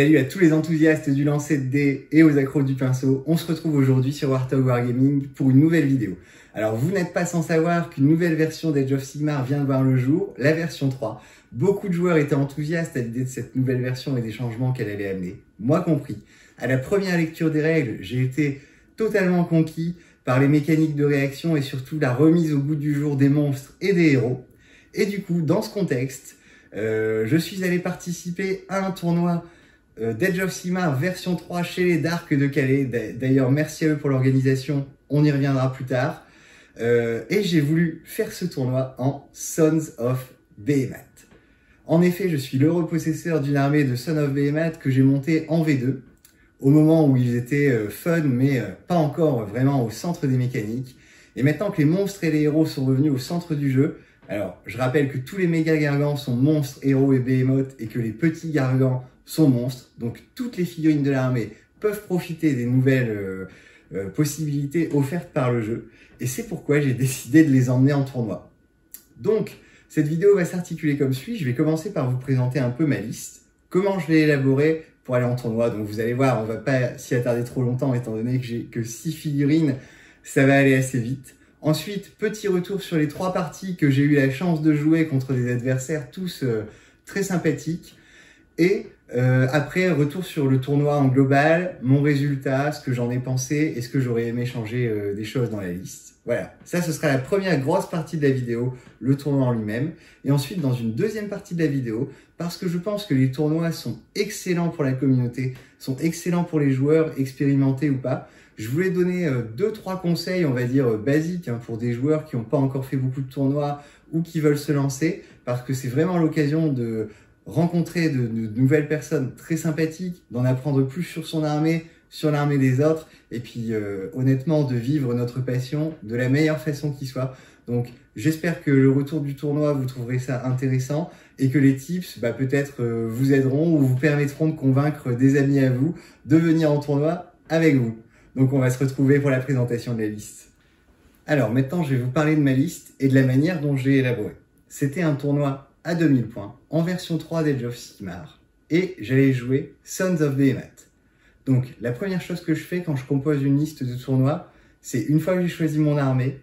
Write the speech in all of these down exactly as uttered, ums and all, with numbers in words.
Salut à tous les enthousiastes du lancer de dés et aux accros du pinceau. On se retrouve aujourd'hui sur Warthog Wargaming pour une nouvelle vidéo. Alors vous n'êtes pas sans savoir qu'une nouvelle version d'Age of Sigmar vient de voir le jour, la version trois. Beaucoup de joueurs étaient enthousiastes à l'idée de cette nouvelle version et des changements qu'elle allait amener, moi compris. À la première lecture des règles, j'ai été totalement conquis par les mécaniques de réaction et surtout la remise au goût du jour des monstres et des héros. Et du coup, dans ce contexte, euh, je suis allé participer à un tournoi euh, d'Age of Sigmar version trois chez les Darks de Calais. D'ailleurs, merci à eux pour l'organisation, on y reviendra plus tard. Euh, et j'ai voulu faire ce tournoi en Sons of Behemat. En effet, je suis l'heureux possesseur d'une armée de Sons of Behemat que j'ai montée en V deux, au moment où ils étaient euh, fun, mais euh, pas encore vraiment au centre des mécaniques. Et maintenant que les monstres et les héros sont revenus au centre du jeu, alors je rappelle que tous les méga gargants sont monstres, héros et behemoths, et que les petits gargants sont monstres, donc toutes les figurines de l'armée peuvent profiter des nouvelles euh, euh, possibilités offertes par le jeu, et c'est pourquoi j'ai décidé de les emmener en tournoi. Donc, cette vidéo va s'articuler comme suit. Je vais commencer par vous présenter un peu ma liste, comment je l'ai élaborée pour aller en tournoi. Donc vous allez voir, on va pas s'y attarder trop longtemps étant donné que j'ai que six figurines, ça va aller assez vite. Ensuite, petit retour sur les trois parties que j'ai eu la chance de jouer contre des adversaires tous euh, très sympathiques. Et euh, après, retour sur le tournoi en global, mon résultat, ce que j'en ai pensé et ce que j'aurais aimé changer euh, des choses dans la liste. Voilà, ça ce sera la première grosse partie de la vidéo, le tournoi en lui-même. Et ensuite, dans une deuxième partie de la vidéo, parce que je pense que les tournois sont excellents pour la communauté, sont excellents pour les joueurs, expérimentés ou pas, je voulais donner euh, deux, trois conseils, on va dire, euh, basiques hein, pour des joueurs qui n'ont pas encore fait beaucoup de tournois ou qui veulent se lancer, parce que c'est vraiment l'occasion de rencontrer de, de, de nouvelles personnes très sympathiques, d'en apprendre plus sur son armée, sur l'armée des autres, et puis euh, honnêtement de vivre notre passion de la meilleure façon qui soit. Donc j'espère que le retour du tournoi, vous trouverez ça intéressant, et que les tips bah, peut-être euh, vous aideront ou vous permettront de convaincre des amis à vous de venir en tournoi avec vous. Donc on va se retrouver pour la présentation de la liste. Alors maintenant je vais vous parler de ma liste et de la manière dont j'ai élaboré. C'était un tournoi à deux mille points, en version trois d'Age of Sigmar, et j'allais jouer Sons of Behemat. Donc la première chose que je fais quand je compose une liste de tournois, c'est une fois que j'ai choisi mon armée,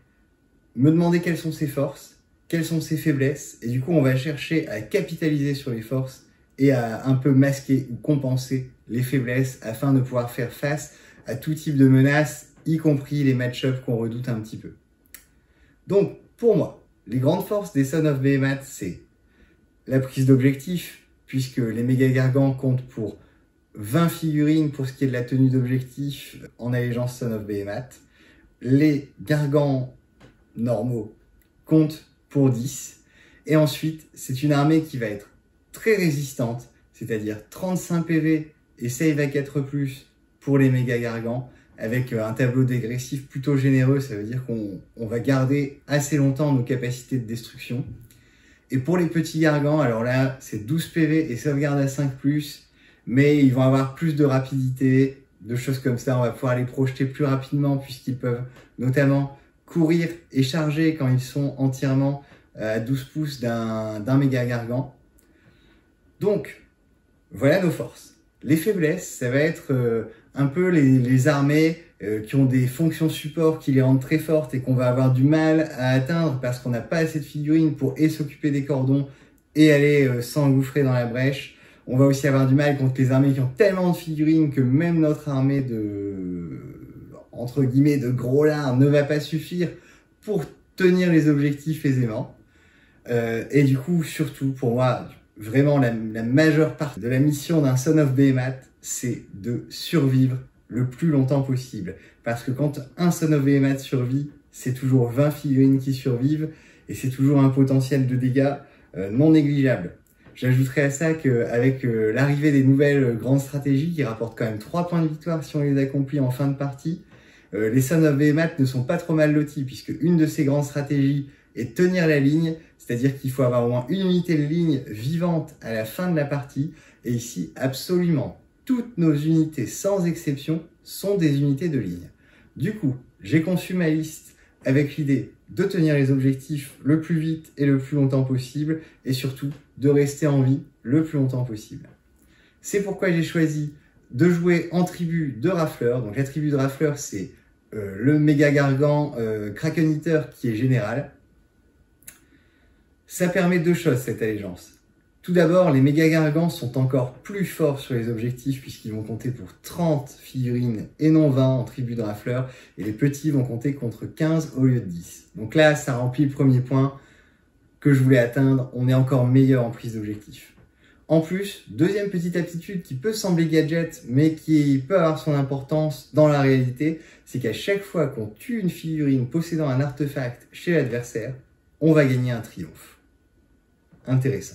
me demander quelles sont ses forces, quelles sont ses faiblesses, et du coup on va chercher à capitaliser sur les forces et à un peu masquer ou compenser les faiblesses afin de pouvoir faire face à tout type de menaces, y compris les match-ups qu'on redoute un petit peu. Donc pour moi, les grandes forces des Sons of Behemat, c'est la prise d'objectif, puisque les méga gargants comptent pour vingt figurines pour ce qui est de la tenue d'objectif en allégeance Sons of Behemat. Les gargants normaux comptent pour dix. Et ensuite, c'est une armée qui va être très résistante, c'est-à-dire trente-cinq P V et save à quatre plus pour les méga gargants, avec un tableau dégressif plutôt généreux. Ça veut dire qu'on on va garder assez longtemps nos capacités de destruction. Et pour les petits gargants, alors là, c'est douze P V et sauvegarde à cinq plus, mais ils vont avoir plus de rapidité, de choses comme ça. On va pouvoir les projeter plus rapidement puisqu'ils peuvent notamment courir et charger quand ils sont entièrement à douze pouces d'un d'un méga gargant. Donc, voilà nos forces. Les faiblesses, ça va être euh, un peu les, les armées euh, qui ont des fonctions support qui les rendent très fortes et qu'on va avoir du mal à atteindre parce qu'on n'a pas assez de figurines pour et s'occuper des cordons et aller euh, s'engouffrer dans la brèche. On va aussi avoir du mal contre les armées qui ont tellement de figurines que même notre armée de, entre guillemets, de gros lards ne va pas suffire pour tenir les objectifs aisément. Euh, et du coup, surtout pour moi, vraiment la, la majeure partie de la mission d'un Son of Behemat, c'est de survivre le plus longtemps possible. Parce que quand un Son of Behemat survit, c'est toujours vingt figurines qui survivent et c'est toujours un potentiel de dégâts euh, non négligeable. J'ajouterai à ça qu'avec euh, l'arrivée des nouvelles euh, grandes stratégies qui rapportent quand même trois points de victoire si on les accomplit en fin de partie, euh, les Son of Behemat ne sont pas trop mal lotis puisque une de ces grandes stratégies est tenir la ligne, c'est-à-dire qu'il faut avoir au moins une unité de ligne vivante à la fin de la partie. Et ici, absolument toutes nos unités, sans exception, sont des unités de ligne. Du coup, j'ai conçu ma liste avec l'idée de tenir les objectifs le plus vite et le plus longtemps possible, et surtout de rester en vie le plus longtemps possible. C'est pourquoi j'ai choisi de jouer en tribu de rafleur. Donc la tribu de rafleur, c'est euh, le méga gargant euh, Kraken Eater qui est général. Ça permet deux choses, cette allégeance. Tout d'abord, les méga gargants sont encore plus forts sur les objectifs puisqu'ils vont compter pour trente figurines et non vingt en tribu de rafleur. Et les petits vont compter contre quinze au lieu de dix. Donc là, ça remplit le premier point que je voulais atteindre. On est encore meilleur en prise d'objectif. En plus, deuxième petite aptitude qui peut sembler gadget, mais qui peut avoir son importance dans la réalité, c'est qu'à chaque fois qu'on tue une figurine possédant un artefact chez l'adversaire, on va gagner un triomphe. Intéressant.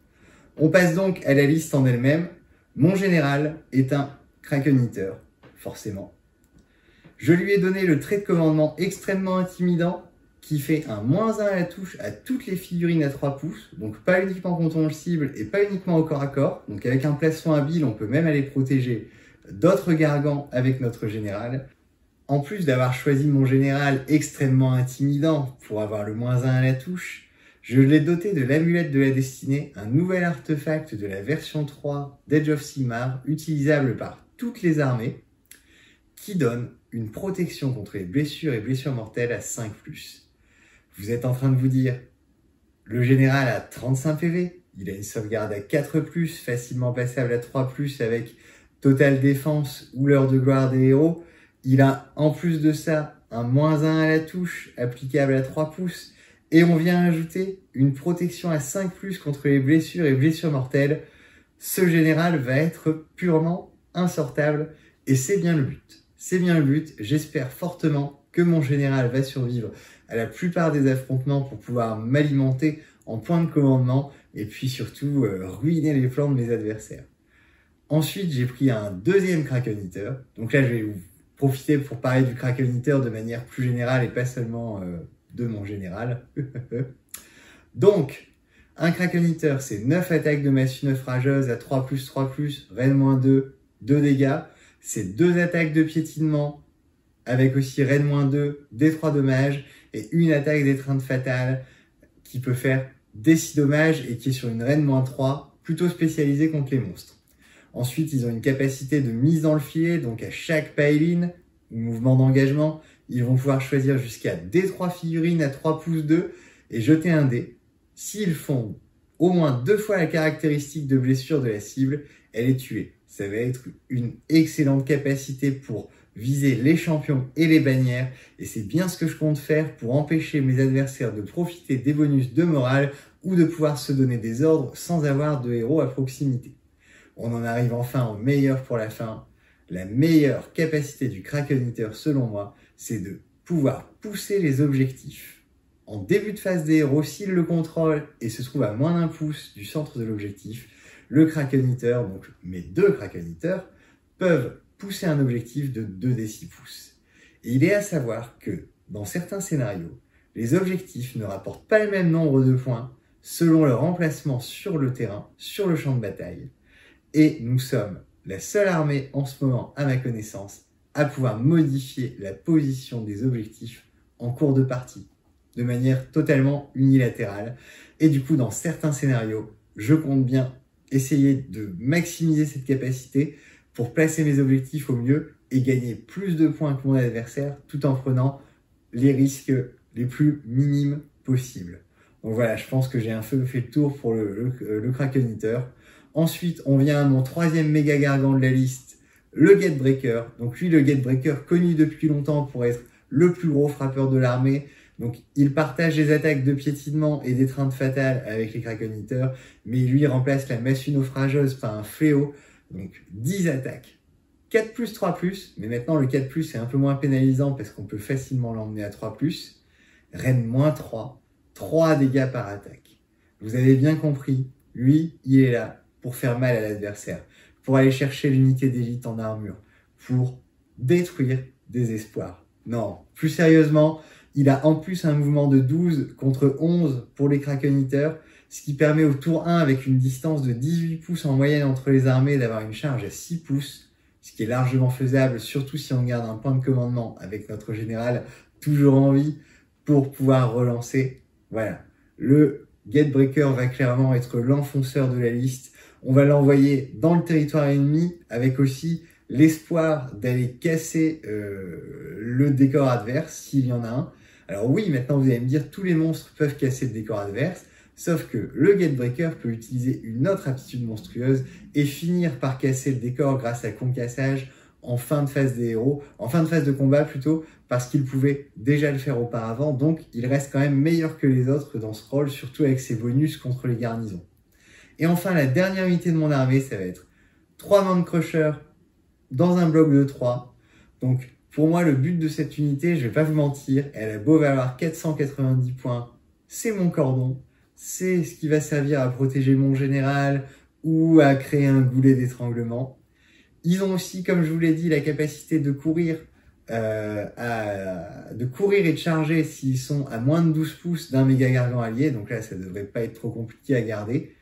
On passe donc à la liste en elle-même. Mon général est un Kraken Eater, forcément. Je lui ai donné le trait de commandement extrêmement intimidant, qui fait un moins un à la touche à toutes les figurines à trois pouces, donc pas uniquement quand on le cible et pas uniquement au corps à corps. Donc avec un placement habile, on peut même aller protéger d'autres gargants avec notre général. En plus d'avoir choisi mon général extrêmement intimidant pour avoir le moins un à la touche, je l'ai doté de l'amulette de la destinée, un nouvel artefact de la version trois d'Edge of Sigmar, utilisable par toutes les armées, qui donne une protection contre les blessures et blessures mortelles à cinq plus. Vous êtes en train de vous dire, le général a trente-cinq P V, il a une sauvegarde à quatre plus, facilement passable à trois plus avec Total Défense ou l'heure de gloire des héros. Il a en plus de ça un moins un à la touche applicable à trois pouces. Et on vient ajouter une protection à cinq plus contre les blessures et blessures mortelles. Ce général va être purement insortable et c'est bien le but. C'est bien le but, j'espère fortement que mon général va survivre à la plupart des affrontements pour pouvoir m'alimenter en point de commandement et puis surtout euh, ruiner les plans de mes adversaires. Ensuite, j'ai pris un deuxième Kraken Eater. Donc là, je vais vous profiter pour parler du Kraken Eater de manière plus générale et pas seulement euh, de mon général. Donc, un Kraken Eater, c'est neuf attaques de massue naufrageuse à trois plus, trois plus, Raid moins deux, deux dégâts. C'est deux attaques de piétinement avec aussi Raid moins deux, D trois dommages et une attaque d'étreinte fatale qui peut faire D six dommages et qui est sur une Raid moins trois, plutôt spécialisée contre les monstres. Ensuite, ils ont une capacité de mise dans le filet, donc à chaque pile-in, ou mouvement d'engagement, ils vont pouvoir choisir jusqu'à D trois figurines à trois pouces deux et jeter un dé. S'ils font au moins deux fois la caractéristique de blessure de la cible, elle est tuée. Ça va être une excellente capacité pour viser les champions et les bannières, et c'est bien ce que je compte faire pour empêcher mes adversaires de profiter des bonus de morale ou de pouvoir se donner des ordres sans avoir de héros à proximité. On en arrive enfin au meilleur pour la fin. La meilleure capacité du Kraken Eater, selon moi, c'est de pouvoir pousser les objectifs en début de phase des héros s'ils le contrôlent et se trouvent à moins d'un pouce du centre de l'objectif. Le Kraken Eater, donc mes deux Kraken Eaters, peuvent pousser un objectif de deux des six pouces. Et il est à savoir que, dans certains scénarios, les objectifs ne rapportent pas le même nombre de points selon leur emplacement sur le terrain, sur le champ de bataille. Et nous sommes la seule armée en ce moment, à ma connaissance, à pouvoir modifier la position des objectifs en cours de partie, de manière totalement unilatérale. Et du coup, dans certains scénarios, je compte bien essayer de maximiser cette capacité pour placer mes objectifs au mieux et gagner plus de points que mon adversaire tout en prenant les risques les plus minimes possibles. Donc voilà, je pense que j'ai un peu fait le tour pour le, le, le Kraken Eater. Ensuite, on vient à mon troisième méga gargant de la liste, le Gatebreaker. Donc lui, le Gatebreaker, connu depuis longtemps pour être le plus gros frappeur de l'armée. Donc il partage les attaques de piétinement et d'étreinte fatale avec les Kraken Eaters, mais il lui remplace la massue naufrageuse par un fléau. Donc dix attaques, quatre plus, trois plus, mais maintenant le quatre plus est un peu moins pénalisant parce qu'on peut facilement l'emmener à trois plus. Raid moins trois, trois dégâts par attaque. Vous avez bien compris, lui, il est là pour faire mal à l'adversaire, pour aller chercher l'unité d'élite en armure, pour détruire des espoirs. Non, plus sérieusement, il a en plus un mouvement de douze contre onze pour les Kraken Eaters, ce qui permet au tour un, avec une distance de dix-huit pouces en moyenne entre les armées, d'avoir une charge à six pouces, ce qui est largement faisable, surtout si on garde un point de commandement avec notre général toujours en vie pour pouvoir relancer. Voilà, le Gatebreaker va clairement être l'enfonceur de la liste. On va l'envoyer dans le territoire ennemi avec aussi l'espoir d'aller casser euh, le décor adverse s'il y en a un. Alors oui, maintenant vous allez me dire tous les monstres peuvent casser le décor adverse, sauf que le Gatebreaker peut utiliser une autre aptitude monstrueuse et finir par casser le décor grâce à concassage en fin de phase des héros, en fin de phase de combat plutôt, parce qu'il pouvait déjà le faire auparavant, donc il reste quand même meilleur que les autres dans ce rôle, surtout avec ses bonus contre les garnisons. Et enfin, la dernière unité de mon armée, ça va être trois Mind Crusher dans un bloc de trois. Donc pour moi, le but de cette unité, je vais pas vous mentir, elle a beau valoir quatre cent quatre-vingt-dix points, c'est mon cordon, c'est ce qui va servir à protéger mon général ou à créer un goulet d'étranglement. Ils ont aussi, comme je vous l'ai dit, la capacité de courir, euh, à, de courir et de charger s'ils sont à moins de douze pouces d'un méga gargant allié. Donc là, ça devrait pas être trop compliqué à garder.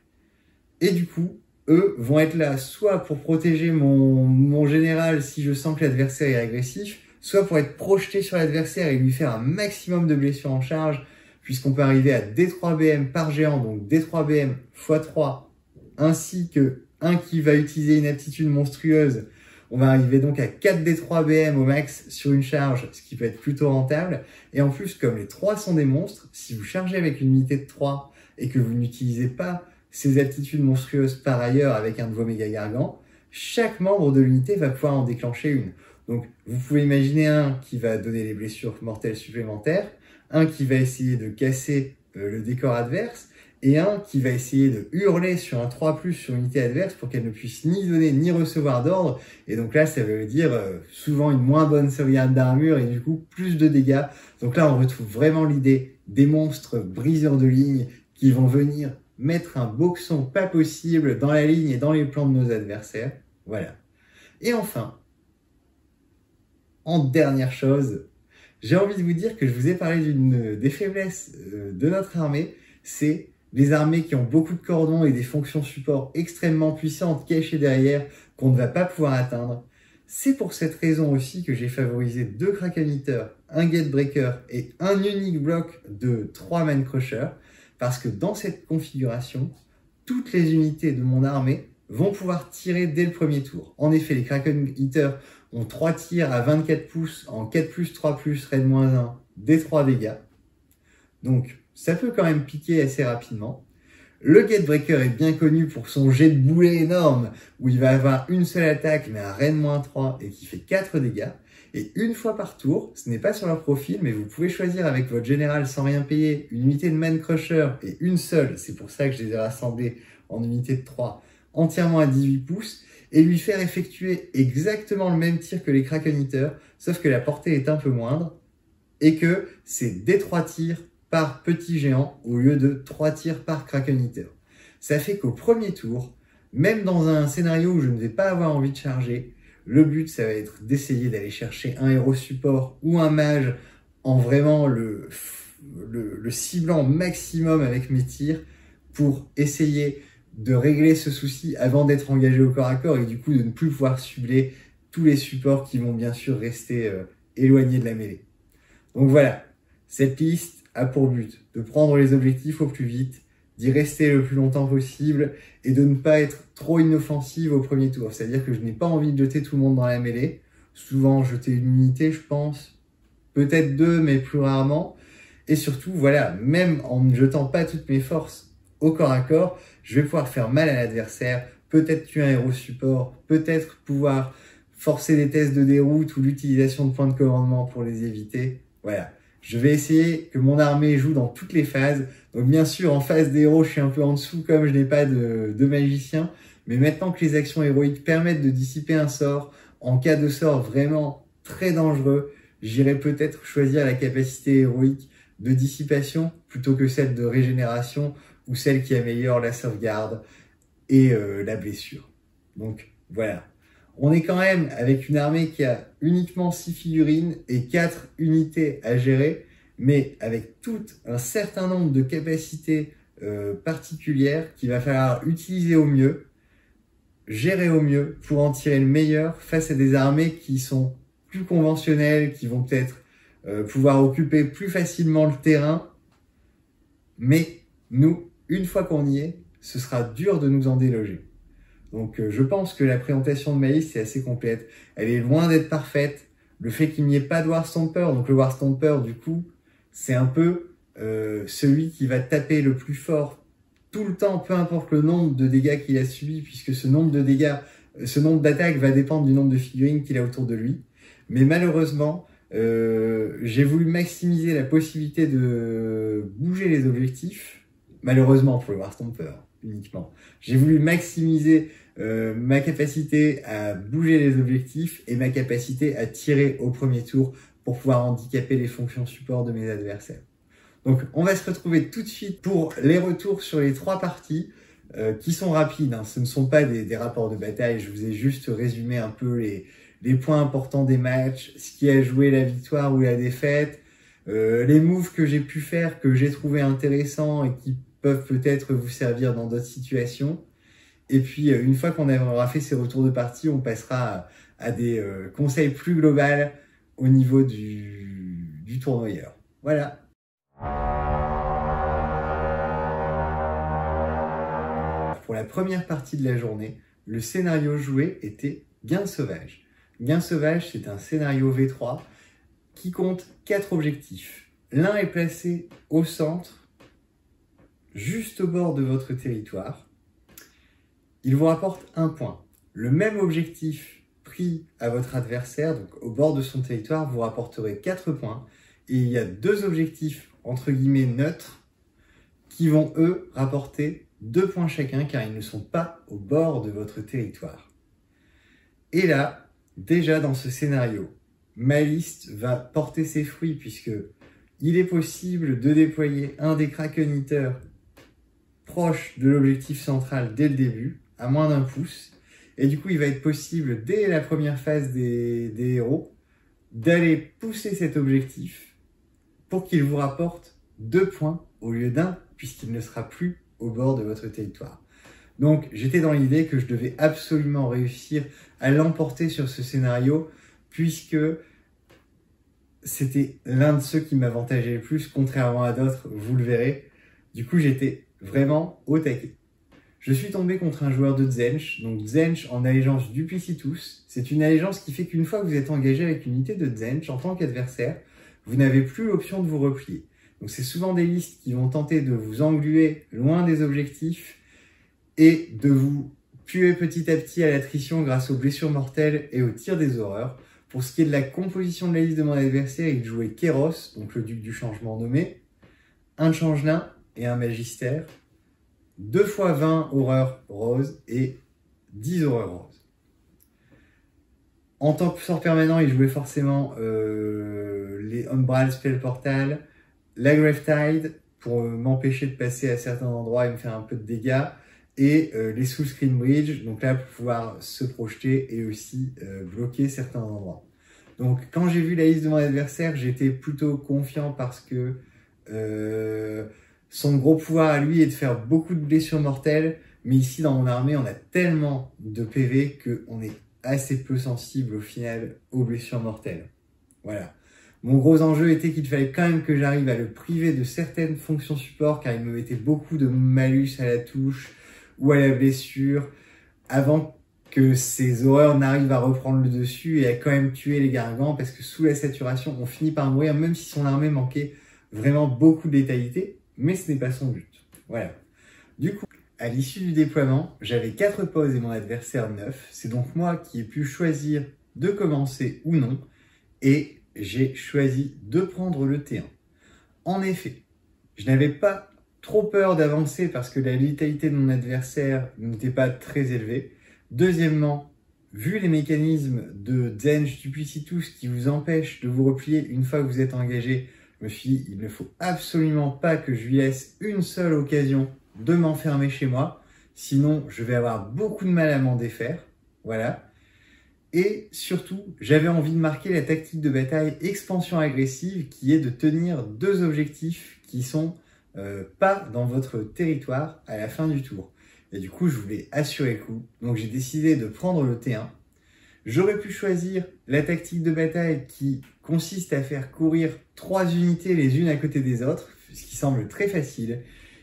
Et du coup, eux vont être là soit pour protéger mon, mon général si je sens que l'adversaire est agressif, soit pour être projeté sur l'adversaire et lui faire un maximum de blessures en charge, puisqu'on peut arriver à D trois B M par géant, donc D trois B M fois trois, ainsi que un qui va utiliser une aptitude monstrueuse. On va arriver donc à quatre D trois B M au max sur une charge, ce qui peut être plutôt rentable. Et en plus, comme les trois sont des monstres, si vous chargez avec une unité de trois et que vous n'utilisez pas ces aptitudes monstrueuses par ailleurs avec un de vos méga gargants, chaque membre de l'unité va pouvoir en déclencher une. Donc vous pouvez imaginer un qui va donner les blessures mortelles supplémentaires, un qui va essayer de casser euh, le décor adverse, et un qui va essayer de hurler sur un trois plus sur une unité adverse pour qu'elle ne puisse ni donner ni recevoir d'ordre. Et donc là, ça veut dire euh, souvent une moins bonne sauvegarde d'armure et du coup plus de dégâts. Donc là, on retrouve vraiment l'idée des monstres briseurs de ligne qui vont venir mettre un boxon pas possible dans la ligne et dans les plans de nos adversaires. Voilà. Et enfin, en dernière chose, j'ai envie de vous dire que je vous ai parlé d'une des faiblesses euh, de notre armée, c'est les armées qui ont beaucoup de cordons et des fonctions support extrêmement puissantes cachées derrière qu'on ne va pas pouvoir atteindre. C'est pour cette raison aussi que j'ai favorisé deux Kraken Eaters, un Gatebreaker et un unique bloc de trois Mind Crusher, parce que dans cette configuration, toutes les unités de mon armée vont pouvoir tirer dès le premier tour. En effet, les Kraken Eaters ont trois tirs à vingt-quatre pouces en quatre plus, trois plus, raid moins un, des trois dégâts. Donc, ça peut quand même piquer assez rapidement. Le Gatebreaker est bien connu pour son jet de boulet énorme, où il va avoir une seule attaque, mais un raid moins trois, et qui fait quatre dégâts. Et une fois par tour, ce n'est pas sur leur profil, mais vous pouvez choisir avec votre général sans rien payer, une unité de Mind Crusher, et une seule, c'est pour ça que je les ai rassemblés en unité de trois, entièrement à dix-huit pouces, et lui faire effectuer exactement le même tir que les Kraken Eaters, sauf que la portée est un peu moindre, et que c'est des trois tirs par petit géant au lieu de trois tirs par Kraken Eater. Ça fait qu'au premier tour, même dans un scénario où je ne vais pas avoir envie de charger, le but ça va être d'essayer d'aller chercher un héros support ou un mage en vraiment le, le, le ciblant maximum avec mes tirs pour essayer de régler ce souci avant d'être engagé au corps à corps et du coup de ne plus pouvoir cibler tous les supports qui vont bien sûr rester euh, éloignés de la mêlée. Donc voilà, cette liste a pour but de prendre les objectifs au plus vite, d'y rester le plus longtemps possible et de ne pas être trop inoffensive au premier tour. C'est-à-dire que je n'ai pas envie de jeter tout le monde dans la mêlée. Souvent, jeter une unité, je pense. Peut-être deux, mais plus rarement. Et surtout, voilà, même en ne jetant pas toutes mes forces au corps à corps, je vais pouvoir faire mal à l'adversaire, peut-être tuer un héros support, peut-être pouvoir forcer des tests de déroute ou l'utilisation de points de commandement pour les éviter. Voilà. Je vais essayer que mon armée joue dans toutes les phases. Donc bien sûr, en phase des héros, je suis un peu en dessous comme je n'ai pas de, de magicien. Mais maintenant que les actions héroïques permettent de dissiper un sort, en cas de sort vraiment très dangereux, j'irai peut-être choisir la capacité héroïque de dissipation plutôt que celle de régénération ou celle qui améliore la sauvegarde et euh, la blessure. Donc voilà. On est quand même avec une armée qui a uniquement six figurines et quatre unités à gérer, mais avec tout un certain nombre de capacités euh, particulières qu'il va falloir utiliser au mieux, gérer au mieux pour en tirer le meilleur face à des armées qui sont plus conventionnelles, qui vont peut-être euh, pouvoir occuper plus facilement le terrain, mais nous, une fois qu'on y est, ce sera dur de nous en déloger. Donc euh, je pense que la présentation de Malice est assez complète. Elle est loin d'être parfaite. Le fait qu'il n'y ait pas de War Stomper, donc le War Stomper, du coup, c'est un peu euh, celui qui va taper le plus fort tout le temps, peu importe le nombre de dégâts qu'il a subi, puisque ce nombre de dégâts, ce nombre d'attaques va dépendre du nombre de figurines qu'il a autour de lui. Mais malheureusement, euh, j'ai voulu maximiser la possibilité de bouger les objectifs. Malheureusement pour le War Stomper, uniquement. J'ai voulu maximiser euh, ma capacité à bouger les objectifs et ma capacité à tirer au premier tour pour pouvoir handicaper les fonctions support de mes adversaires. Donc on va se retrouver tout de suite pour les retours sur les trois parties euh, qui sont rapides, hein. Ce ne sont pas des, des rapports de bataille, je vous ai juste résumé un peu les, les points importants des matchs, ce qui a joué la victoire ou la défaite, euh, les moves que j'ai pu faire, que j'ai trouvé intéressants et qui peuvent peut-être vous servir dans d'autres situations. Et puis une fois qu'on aura fait ces retours de partie, on passera à, à des euh, conseils plus globaux au niveau du, du tournoyeur. Voilà. Pour la première partie de la journée, le scénario joué était Gain Sauvage. Gain Sauvage, c'est un scénario V trois qui compte quatre objectifs. L'un est placé au centre, juste au bord de votre territoire. Il vous rapporte un point. Le même objectif pris à votre adversaire, donc au bord de son territoire, vous rapporterez quatre points. Et il y a deux objectifs, entre guillemets, neutres, qui vont, eux, rapporter deux points chacun, car ils ne sont pas au bord de votre territoire. Et là, déjà dans ce scénario, ma liste va porter ses fruits, puisque il est possible de déployer un des Kraken Eaters proche de l'objectif central dès le début, à moins d'un pouce. Et du coup, il va être possible, dès la première phase des, des héros, d'aller pousser cet objectif pour qu'il vous rapporte deux points au lieu d'un, puisqu'il ne sera plus au bord de votre territoire. Donc, j'étais dans l'idée que je devais absolument réussir à l'emporter sur ce scénario, puisque c'était l'un de ceux qui m'avantageait le plus, contrairement à d'autres, vous le verrez. Du coup, j'étais vraiment au taquet. Je suis tombé contre un joueur de Tzeentch, donc Tzeentch en allégeance Duplicitus. C'est une allégeance qui fait qu'une fois que vous êtes engagé avec une unité de Tzeentch en tant qu'adversaire, vous n'avez plus l'option de vous replier. Donc c'est souvent des listes qui vont tenter de vous engluer loin des objectifs et de vous tuer petit à petit à l'attrition grâce aux blessures mortelles et au tir des horreurs. Pour ce qui est de la composition de la liste de mon adversaire, il jouait Kéros, donc le duc du changement nommé, un changelin et un magister, deux fois vingt horreurs roses et dix horreurs roses. En tant que sort permanent, il jouait forcément euh, les Umbral Spell Portal, la Gravetide pour euh, m'empêcher de passer à certains endroits et me faire un peu de dégâts, et euh, les Soul Screen Bridge, donc là pour pouvoir se projeter et aussi euh, bloquer certains endroits. Donc quand j'ai vu la liste de mon adversaire, j'étais plutôt confiant parce que euh, son gros pouvoir à lui est de faire beaucoup de blessures mortelles, mais ici dans mon armée on a tellement de P V qu'on est assez peu sensible au final aux blessures mortelles. Voilà. Mon gros enjeu était qu'il fallait quand même que j'arrive à le priver de certaines fonctions support, car il me mettait beaucoup de malus à la touche ou à la blessure, avant que ces horreurs n'arrivent à reprendre le dessus et à quand même tuer les gargants, parce que sous la saturation, on finit par mourir, même si son armée manquait vraiment beaucoup de létalité, mais ce n'est pas son but. Voilà. Du coup, à l'issue du déploiement, j'avais quatre pauses et mon adversaire neuf. C'est donc moi qui ai pu choisir de commencer ou non, et j'ai choisi de prendre le T un. En effet, je n'avais pas trop peur d'avancer parce que la létalité de mon adversaire n'était pas très élevée. Deuxièmement, vu les mécanismes de Tzeentch Duplicitus qui vous empêchent de vous replier une fois que vous êtes engagé, je me suis dit, il ne faut absolument pas que je lui laisse une seule occasion de m'enfermer chez moi, sinon je vais avoir beaucoup de mal à m'en défaire. Voilà. Et surtout, j'avais envie de marquer la tactique de bataille expansion agressive qui est de tenir deux objectifs qui sont euh, pas dans votre territoire à la fin du tour. Et du coup, je voulais assurer le coup. Donc j'ai décidé de prendre le T un. J'aurais pu choisir la tactique de bataille qui consiste à faire courir trois unités les unes à côté des autres, ce qui semble très facile.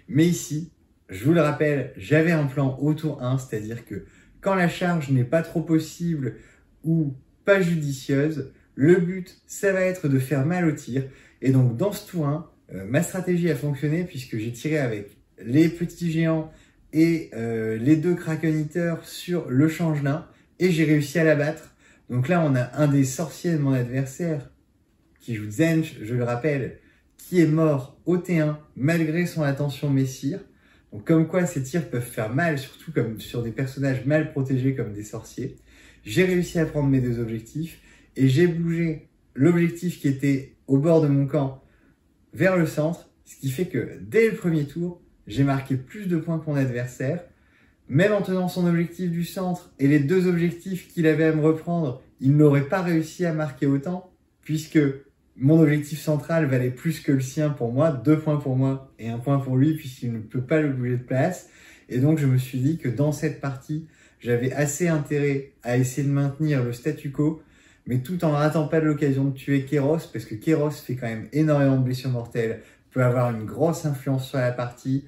Mais ici, je vous le rappelle, j'avais un plan au tour un, c'est-à-dire que quand la charge n'est pas trop possible ou pas judicieuse, le but, ça va être de faire mal au tir. Et donc dans ce tour un, euh, ma stratégie a fonctionné puisque j'ai tiré avec les petits géants et euh, les deux Kraken Eaters sur le changelin et j'ai réussi à l'abattre. Donc là, on a un des sorciers de mon adversaire qui joue Zench, je le rappelle, qui est mort au T un malgré son attention messire. Donc comme quoi ces tirs peuvent faire mal, surtout comme sur des personnages mal protégés comme des sorciers. J'ai réussi à prendre mes deux objectifs et j'ai bougé l'objectif qui était au bord de mon camp vers le centre, ce qui fait que dès le premier tour, j'ai marqué plus de points que mon adversaire. Même en tenant son objectif du centre et les deux objectifs qu'il avait à me reprendre, il n'aurait pas réussi à marquer autant, puisque mon objectif central valait plus que le sien pour moi, deux points pour moi et un point pour lui, puisqu'il ne peut pas le bouger de place. Et donc je me suis dit que dans cette partie, j'avais assez intérêt à essayer de maintenir le statu quo, mais tout en ratant pas de l'occasion de tuer Kéros, parce que Kéros fait quand même énormément de blessures mortelles, peut avoir une grosse influence sur la partie,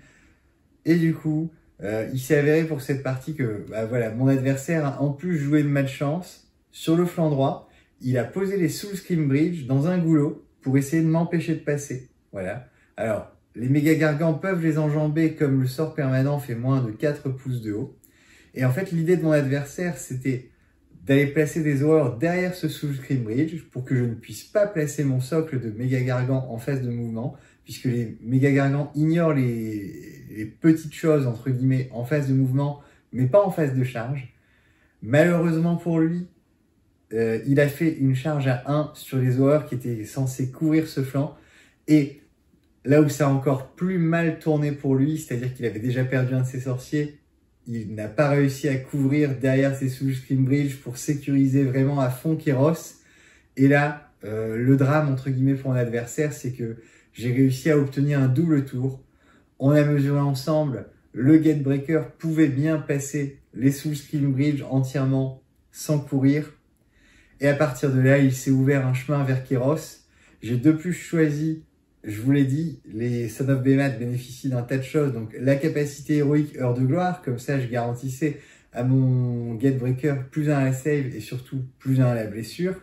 et du coup, euh, il s'est avéré pour cette partie que bah voilà, mon adversaire a en plus joué de malchance. Sur le flanc droit, il a posé les Soul Scream Bridge dans un goulot pour essayer de m'empêcher de passer. Voilà. Alors, les méga gargants peuvent les enjamber comme le sort permanent fait moins de quatre pouces de haut. Et en fait, l'idée de mon adversaire, c'était d'aller placer des horreurs derrière ce Soul Scream Bridge pour que je ne puisse pas placer mon socle de méga gargants en phase de mouvement, puisque les méga gargants ignorent les, les petites choses, entre guillemets, en phase de mouvement, mais pas en phase de charge. Malheureusement pour lui, euh, il a fait une charge à un sur les horreurs qui étaient censées couvrir ce flanc, et là où ça a encore plus mal tourné pour lui, c'est-à-dire qu'il avait déjà perdu un de ses sorciers, il n'a pas réussi à couvrir derrière ses Soul Scream Bridge pour sécuriser vraiment à fond Kéros. Et là, euh, le drame, entre guillemets, pour mon adversaire, c'est que j'ai réussi à obtenir un double tour. On a mesuré ensemble, le Gatebreaker pouvait bien passer les Soul Scream Bridge entièrement sans courir. Et à partir de là, il s'est ouvert un chemin vers Kéros. J'ai de plus choisi, je vous l'ai dit, les Son of Behemoth bénéficient d'un tas de choses. Donc la capacité héroïque Heure de Gloire, comme ça je garantissais à mon Gatebreaker plus un à la save et surtout plus un à la blessure.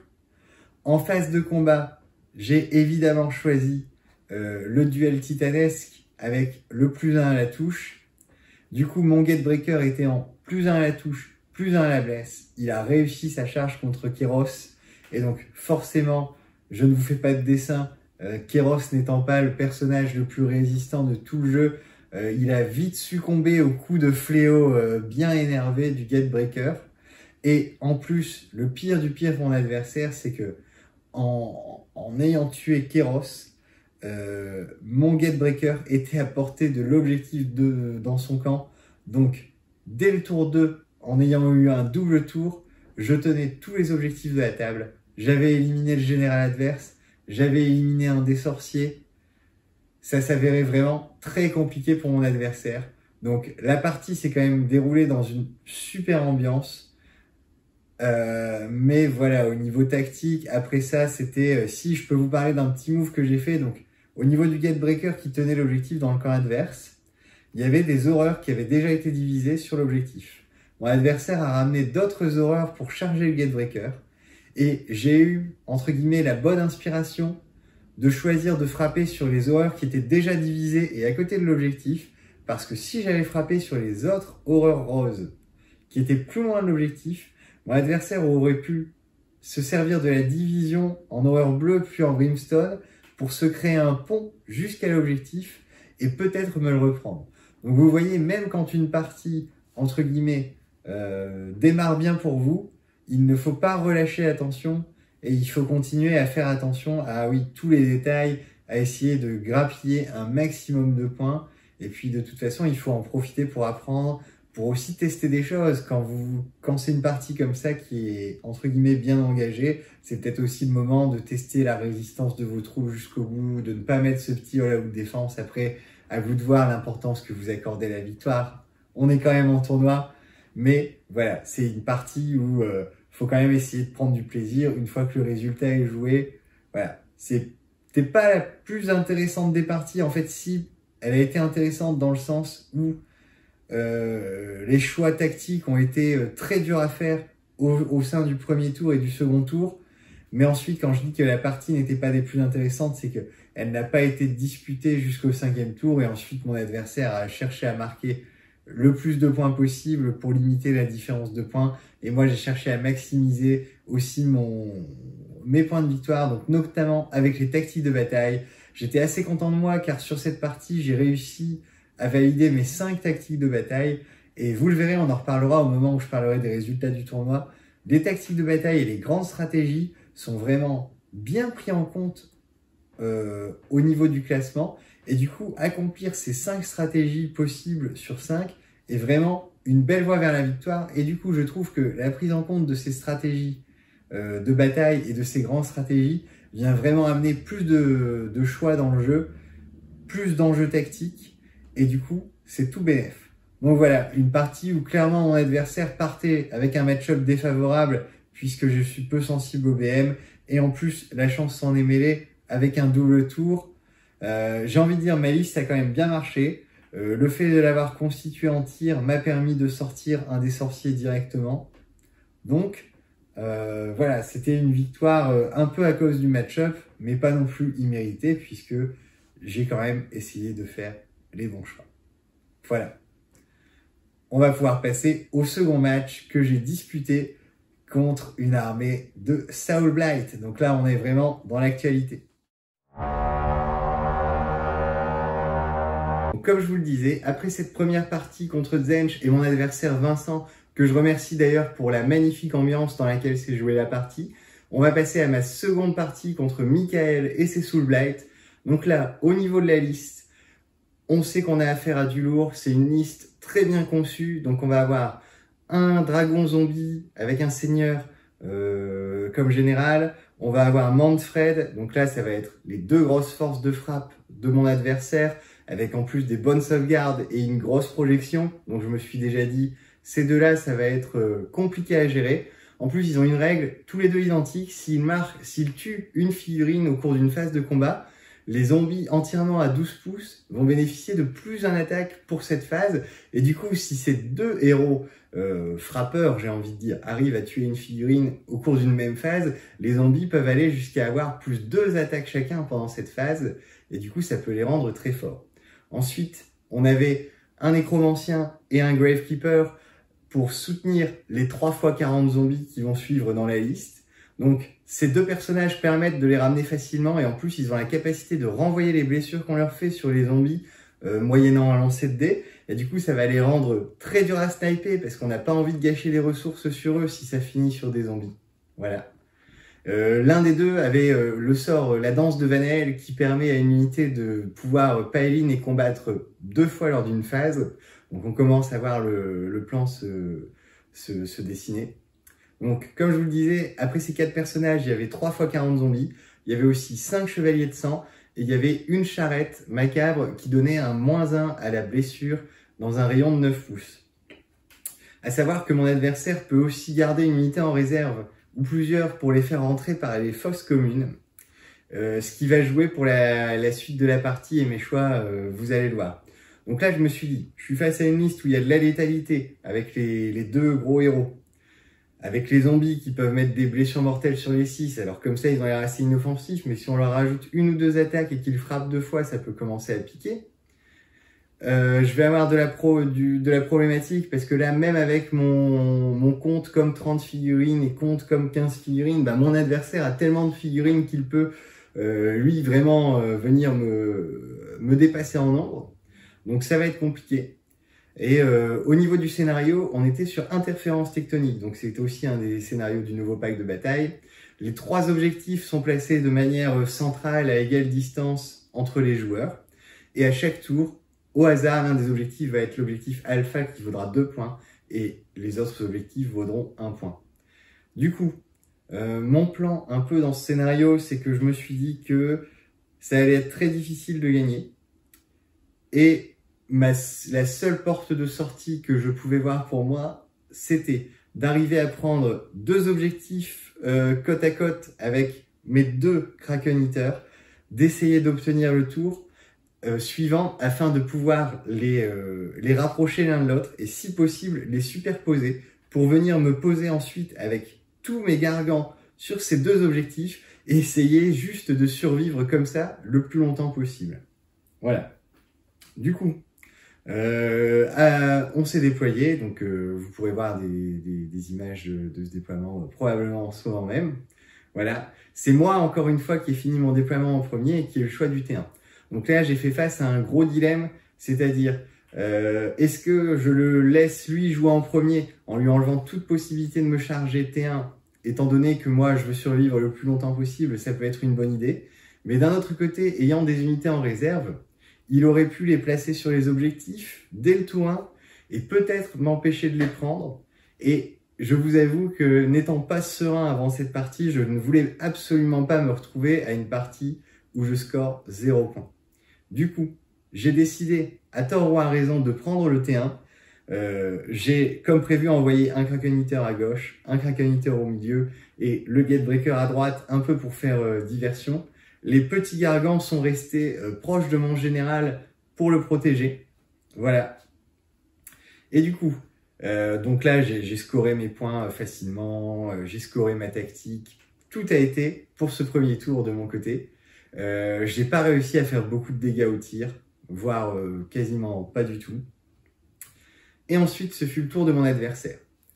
En phase de combat, j'ai évidemment choisi euh, le duel titanesque avec le plus un à la touche. Du coup, mon Gatebreaker était en plus un à la touche, plus un à la blesse. Il a réussi sa charge contre Kéros. Et donc forcément, je ne vous fais pas de dessin, Euh, Kéros n'étant pas le personnage le plus résistant de tout le jeu, euh, il a vite succombé au coup de fléau euh, bien énervé du Gatebreaker. Et en plus, le pire du pire pour mon adversaire, c'est que en, en ayant tué Kéros, euh, mon Gatebreaker était à portée de l'objectif de dans son camp. Donc, dès le tour deux, en ayant eu un double tour, je tenais tous les objectifs de la table. J'avais éliminé le général adverse. J'avais éliminé un des sorciers. Ça s'avérait vraiment très compliqué pour mon adversaire. Donc la partie s'est quand même déroulée dans une super ambiance. Euh, mais voilà, au niveau tactique, après ça, c'était... Euh, si je peux vous parler d'un petit move que j'ai fait. Donc au niveau du Gatebreaker qui tenait l'objectif dans le camp adverse, il y avait des horreurs qui avaient déjà été divisées sur l'objectif. Mon adversaire a ramené d'autres horreurs pour charger le Gatebreaker. Et j'ai eu, entre guillemets, la bonne inspiration de choisir de frapper sur les horreurs qui étaient déjà divisées et à côté de l'objectif, parce que si j'avais frappé sur les autres horreurs roses qui étaient plus loin de l'objectif, mon adversaire aurait pu se servir de la division en horreur bleue puis en brimstone pour se créer un pont jusqu'à l'objectif et peut-être me le reprendre. Donc vous voyez, même quand une partie, entre guillemets, euh, démarre bien pour vous, il ne faut pas relâcher l'attention et il faut continuer à faire attention à oui, tous les détails, à essayer de grappiller un maximum de points. Et puis de toute façon, il faut en profiter pour apprendre, pour aussi tester des choses. Quand vous, quand c'est une partie comme ça qui est entre guillemets bien engagée, c'est peut-être aussi le moment de tester la résistance de vos troupes jusqu'au bout, de ne pas mettre ce petit all-out de défense. Après, à vous de voir l'importance que vous accordez à la victoire. On est quand même en tournoi, mais voilà, c'est une partie où euh, faut quand même essayer de prendre du plaisir une fois que le résultat est joué. Voilà, c'est pas la plus intéressante des parties. En fait, si elle a été intéressante dans le sens où euh, les choix tactiques ont été très durs à faire au, au sein du premier tour et du second tour. Mais ensuite, quand je dis que la partie n'était pas des plus intéressantes, c'est que elle n'a pas été disputée jusqu'au cinquième tour et ensuite mon adversaire a cherché à marquer le plus de points possible pour limiter la différence de points. Et moi, j'ai cherché à maximiser aussi mon, mes points de victoire, donc notamment avec les tactiques de bataille. J'étais assez content de moi car sur cette partie, j'ai réussi à valider mes cinq tactiques de bataille. Et vous le verrez, on en reparlera au moment où je parlerai des résultats du tournoi. Les tactiques de bataille et les grandes stratégies sont vraiment bien pris en compte euh, au niveau du classement. Et du coup, accomplir ces cinq stratégies possibles sur cinq est vraiment une belle voie vers la victoire. Et du coup, je trouve que la prise en compte de ces stratégies euh, de bataille et de ces grandes stratégies vient vraiment amener plus de, de choix dans le jeu, plus d'enjeux tactiques. Et du coup, c'est tout bénef. Donc voilà, une partie où clairement mon adversaire partait avec un match-up défavorable puisque je suis peu sensible au B M. Et en plus, la chance s'en est mêlée avec un double tour. Euh, j'ai envie de dire, ma liste a quand même bien marché. Euh, le fait de l'avoir constitué en tir m'a permis de sortir un des sorciers directement. Donc, euh, voilà, c'était une victoire euh, un peu à cause du match-up, mais pas non plus imméritée, puisque j'ai quand même essayé de faire les bons choix. Voilà. On va pouvoir passer au second match que j'ai disputé contre une armée de Soul Blight. Donc là, on est vraiment dans l'actualité. Comme je vous le disais, après cette première partie contre Tzeentch et mon adversaire Vincent, que je remercie d'ailleurs pour la magnifique ambiance dans laquelle s'est jouée la partie, on va passer à ma seconde partie contre Michael et ses Soul Blight. Donc là, au niveau de la liste, on sait qu'on a affaire à du lourd, c'est une liste très bien conçue, donc on va avoir un dragon zombie avec un seigneur euh, comme général, on va avoir Mantfred, donc là ça va être les deux grosses forces de frappe de mon adversaire, avec en plus des bonnes sauvegardes et une grosse projection. Donc je me suis déjà dit, ces deux-là, ça va être euh, compliqué à gérer. En plus, ils ont une règle, tous les deux identiques. S'ils marquent, s'ils tuent une figurine au cours d'une phase de combat, les zombies entièrement à douze pouces vont bénéficier de plus un attaque pour cette phase. Et du coup, si ces deux héros euh, frappeurs, j'ai envie de dire, arrivent à tuer une figurine au cours d'une même phase, les zombies peuvent aller jusqu'à avoir plus deux attaques chacun pendant cette phase. Et du coup, ça peut les rendre très forts. Ensuite, on avait un nécromancien et un gravekeeper pour soutenir les trois fois quarante zombies qui vont suivre dans la liste. Donc, ces deux personnages permettent de les ramener facilement et en plus, ils ont la capacité de renvoyer les blessures qu'on leur fait sur les zombies euh, moyennant un lancer de dés. Et du coup, ça va les rendre très durs à sniper parce qu'on n'a pas envie de gâcher les ressources sur eux si ça finit sur des zombies. Voilà. Euh, L'un des deux avait euh, le sort, euh, la danse de Vanel, qui permet à une unité de pouvoir euh, pile-in et combattre deux fois lors d'une phase. Donc on commence à voir le, le plan se, se, se dessiner. Donc comme je vous le disais, après ces quatre personnages, il y avait trois fois quarante zombies, il y avait aussi cinq chevaliers de sang, et il y avait une charrette macabre qui donnait un moins un à la blessure dans un rayon de neuf pouces. À savoir que mon adversaire peut aussi garder une unité en réserve ou plusieurs pour les faire rentrer par les fosses communes, euh, ce qui va jouer pour la, la suite de la partie et mes choix, euh, vous allez le voir. Donc là, je me suis dit, je suis face à une liste où il y a de la létalité avec les, les deux gros héros, avec les zombies qui peuvent mettre des blessures mortelles sur les six, alors comme ça, ils ont l'air assez inoffensifs, mais si on leur rajoute une ou deux attaques et qu'ils frappent deux fois, ça peut commencer à piquer. Euh, je vais avoir de la, pro, du, de la problématique parce que là, même avec mon, mon compte comme trente figurines et compte comme quinze figurines, bah, mon adversaire a tellement de figurines qu'il peut, euh, lui, vraiment euh, venir me, me dépasser en nombre. Donc ça va être compliqué. Et euh, au niveau du scénario, on était sur interférence tectonique. Donc c'était aussi un des scénarios du nouveau pack de bataille. Les trois objectifs sont placés de manière centrale à égale distance entre les joueurs. Et à chaque tour, au hasard, l'un des objectifs va être l'objectif alpha qui vaudra deux points et les autres objectifs vaudront un point. Du coup, euh, mon plan un peu dans ce scénario, c'est que je me suis dit que ça allait être très difficile de gagner. Et ma, la seule porte de sortie que je pouvais voir pour moi, c'était d'arriver à prendre deux objectifs euh, côte à côte avec mes deux Kraken Eaters, d'essayer d'obtenir le tour euh, suivants afin de pouvoir les, euh, les rapprocher l'un de l'autre et si possible les superposer pour venir me poser ensuite avec tous mes gargants sur ces deux objectifs et essayer juste de survivre comme ça le plus longtemps possible. Voilà. Du coup, euh, à, on s'est déployé, donc euh, vous pourrez voir des, des, des images de, de ce déploiement euh, probablement en ce moment même. Voilà, c'est moi encore une fois qui ai fini mon déploiement en premier et qui ai le choix du T un. Donc là, j'ai fait face à un gros dilemme, c'est-à-dire euh, est-ce que je le laisse lui jouer en premier en lui enlevant toute possibilité de me charger T un, étant donné que moi je veux survivre le plus longtemps possible, ça peut être une bonne idée. Mais d'un autre côté, ayant des unités en réserve, il aurait pu les placer sur les objectifs dès le tour un et peut-être m'empêcher de les prendre. Et je vous avoue que n'étant pas serein avant cette partie, je ne voulais absolument pas me retrouver à une partie où je score zéro point. Du coup, j'ai décidé, à tort ou à raison, de prendre le T un. Euh, j'ai, comme prévu, envoyé un Kraken Eater à gauche, un Kraken Eater au milieu et le Gatebreaker à droite, un peu pour faire euh, diversion. Les petits gargants sont restés euh, proches de mon général pour le protéger. Voilà. Et du coup, euh, donc là, j'ai scoré mes points euh, facilement, euh, j'ai scoré ma tactique. Tout a été pour ce premier tour de mon côté. Euh, j'ai pas réussi à faire beaucoup de dégâts au tir, voire euh, quasiment pas du tout. Et ensuite, ce fut le tour de mon adversaire.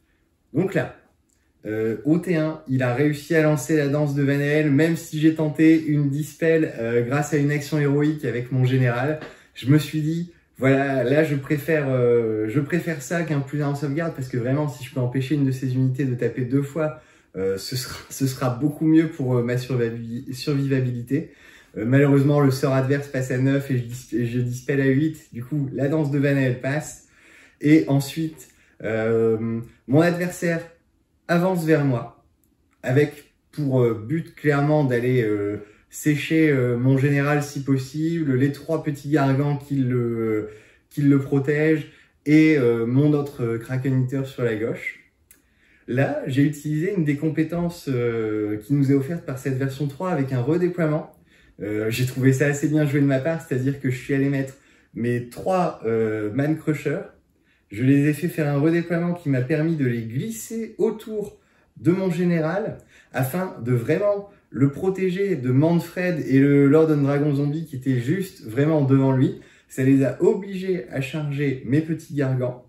Donc là, euh, au T un, il a réussi à lancer la danse de Vanel, même si j'ai tenté une dispel euh, grâce à une action héroïque avec mon général. Je me suis dit, voilà, là je préfère, euh, je préfère ça qu'un plus un en sauvegarde, parce que vraiment, si je peux empêcher une de ces unités de taper deux fois, euh, ce, sera, ce sera beaucoup mieux pour euh, ma survivabilité. Euh, malheureusement, le sort adverse passe à neuf et je, et je dispel à huit. Du coup, la danse de Vanel passe. Et ensuite, euh, mon adversaire avance vers moi, avec pour euh, but clairement d'aller euh, sécher euh, mon général si possible, les trois petits gargants qui le, euh, qui le protègent, et euh, mon autre euh, Kraken Eater sur la gauche. Là, j'ai utilisé une des compétences euh, qui nous est offerte par cette version trois avec un redéploiement. Euh, j'ai trouvé ça assez bien joué de ma part, c'est-à-dire que je suis allé mettre mes trois euh, Man Crushers. Je les ai fait faire un redéploiement qui m'a permis de les glisser autour de mon général afin de vraiment le protéger de Manfred et le Lord and Dragon Zombie qui était juste vraiment devant lui. Ça les a obligés à charger mes petits gargants.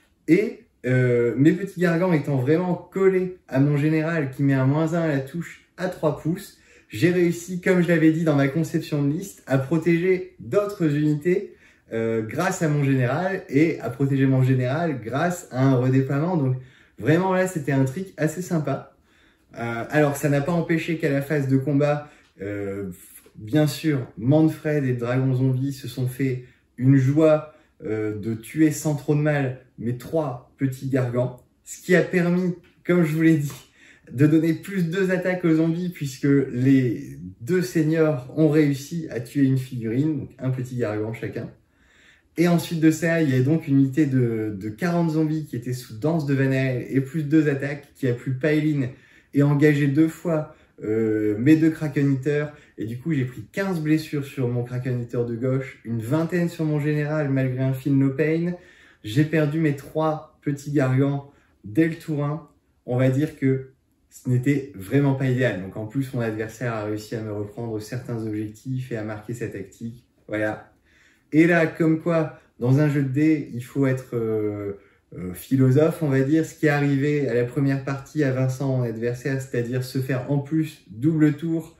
Et euh, mes petits gargants étant vraiment collés à mon général qui met un moins un à la touche à trois pouces, j'ai réussi, comme je l'avais dit dans ma conception de liste, à protéger d'autres unités Euh, grâce à mon général et à protéger mon général grâce à un redéploiement. Donc vraiment là c'était un trick assez sympa. Euh, alors ça n'a pas empêché qu'à la phase de combat, euh, bien sûr Manfred et Dragon Zombie se sont fait une joie euh, de tuer sans trop de mal mes trois petits gargants, ce qui a permis, comme je vous l'ai dit, de donner plus deux attaques aux zombies puisque les deux seigneurs ont réussi à tuer une figurine, donc un petit gargant chacun. Et ensuite de ça, il y a donc une unité de, de quarante zombies qui était sous danse de Vanel et plus deux attaques qui a plu Pailin et engagé deux fois euh, mes deux Kraken Eater. Et du coup, j'ai pris quinze blessures sur mon Kraken Eater de gauche, une vingtaine sur mon général malgré un feel no pain. J'ai perdu mes trois petits gargants dès le tour un. On va dire que ce n'était vraiment pas idéal. Donc en plus, mon adversaire a réussi à me reprendre certains objectifs et à marquer sa tactique. Voilà. Et là, comme quoi, dans un jeu de dés, il faut être euh, euh, philosophe, on va dire. Ce qui est arrivé à la première partie à Vincent, mon adversaire, c'est-à-dire se faire en plus double tour,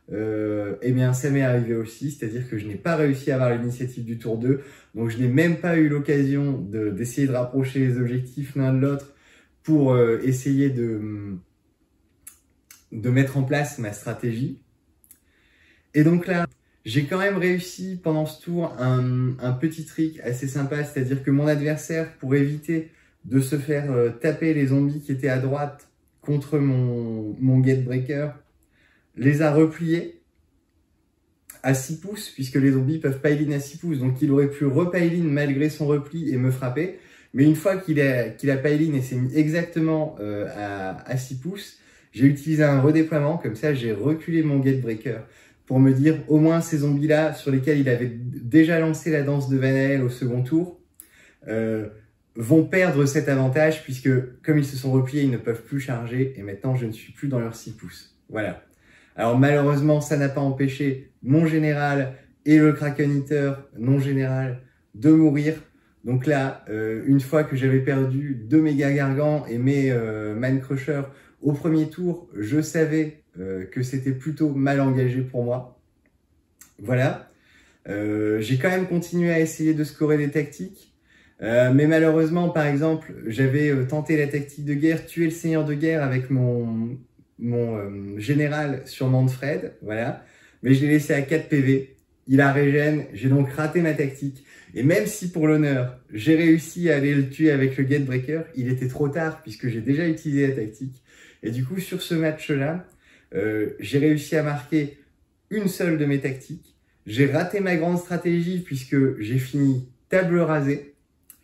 euh, eh bien, ça m'est arrivé aussi. C'est-à-dire que je n'ai pas réussi à avoir l'initiative du tour deux. Donc, je n'ai même pas eu l'occasion d'essayer de, de rapprocher les objectifs l'un de l'autre pour euh, essayer de, de mettre en place ma stratégie. Et donc là, j'ai quand même réussi pendant ce tour un, un petit trick assez sympa, c'est-à-dire que mon adversaire, pour éviter de se faire euh, taper les zombies qui étaient à droite contre mon, mon Gatebreaker, les a repliés à six pouces, puisque les zombies peuvent pile-in à six pouces, donc il aurait pu repile-in malgré son repli et me frapper. Mais une fois qu'il a, qu'il a pile-in et s'est mis exactement euh, à, à six pouces, j'ai utilisé un redéploiement, comme ça j'ai reculé mon Gatebreaker pour me dire au moins ces zombies-là sur lesquels il avait déjà lancé la danse de Vanael au second tour euh, vont perdre cet avantage puisque comme ils se sont repliés, ils ne peuvent plus charger et maintenant je ne suis plus dans leurs six pouces. Voilà. Alors malheureusement, ça n'a pas empêché mon général et le Kraken Eater non général de mourir. Donc là, euh, une fois que j'avais perdu deux méga gargants et mes euh, Man Crusher au premier tour, je savais euh, que c'était plutôt mal engagé pour moi. Voilà. Euh, j'ai quand même continué à essayer de scorer des tactiques. Euh, mais malheureusement, par exemple, j'avais euh, tenté la tactique de guerre, tuer le seigneur de guerre avec mon, mon euh, général sur Manfred. Voilà. Mais je l'ai laissé à quatre P V. Il a régène. J'ai donc raté ma tactique. Et même si pour l'honneur, j'ai réussi à aller le tuer avec le Gatebreaker, il était trop tard puisque j'ai déjà utilisé la tactique. Et du coup, sur ce match-là, euh, j'ai réussi à marquer une seule de mes tactiques. J'ai raté ma grande stratégie puisque j'ai fini table rasée.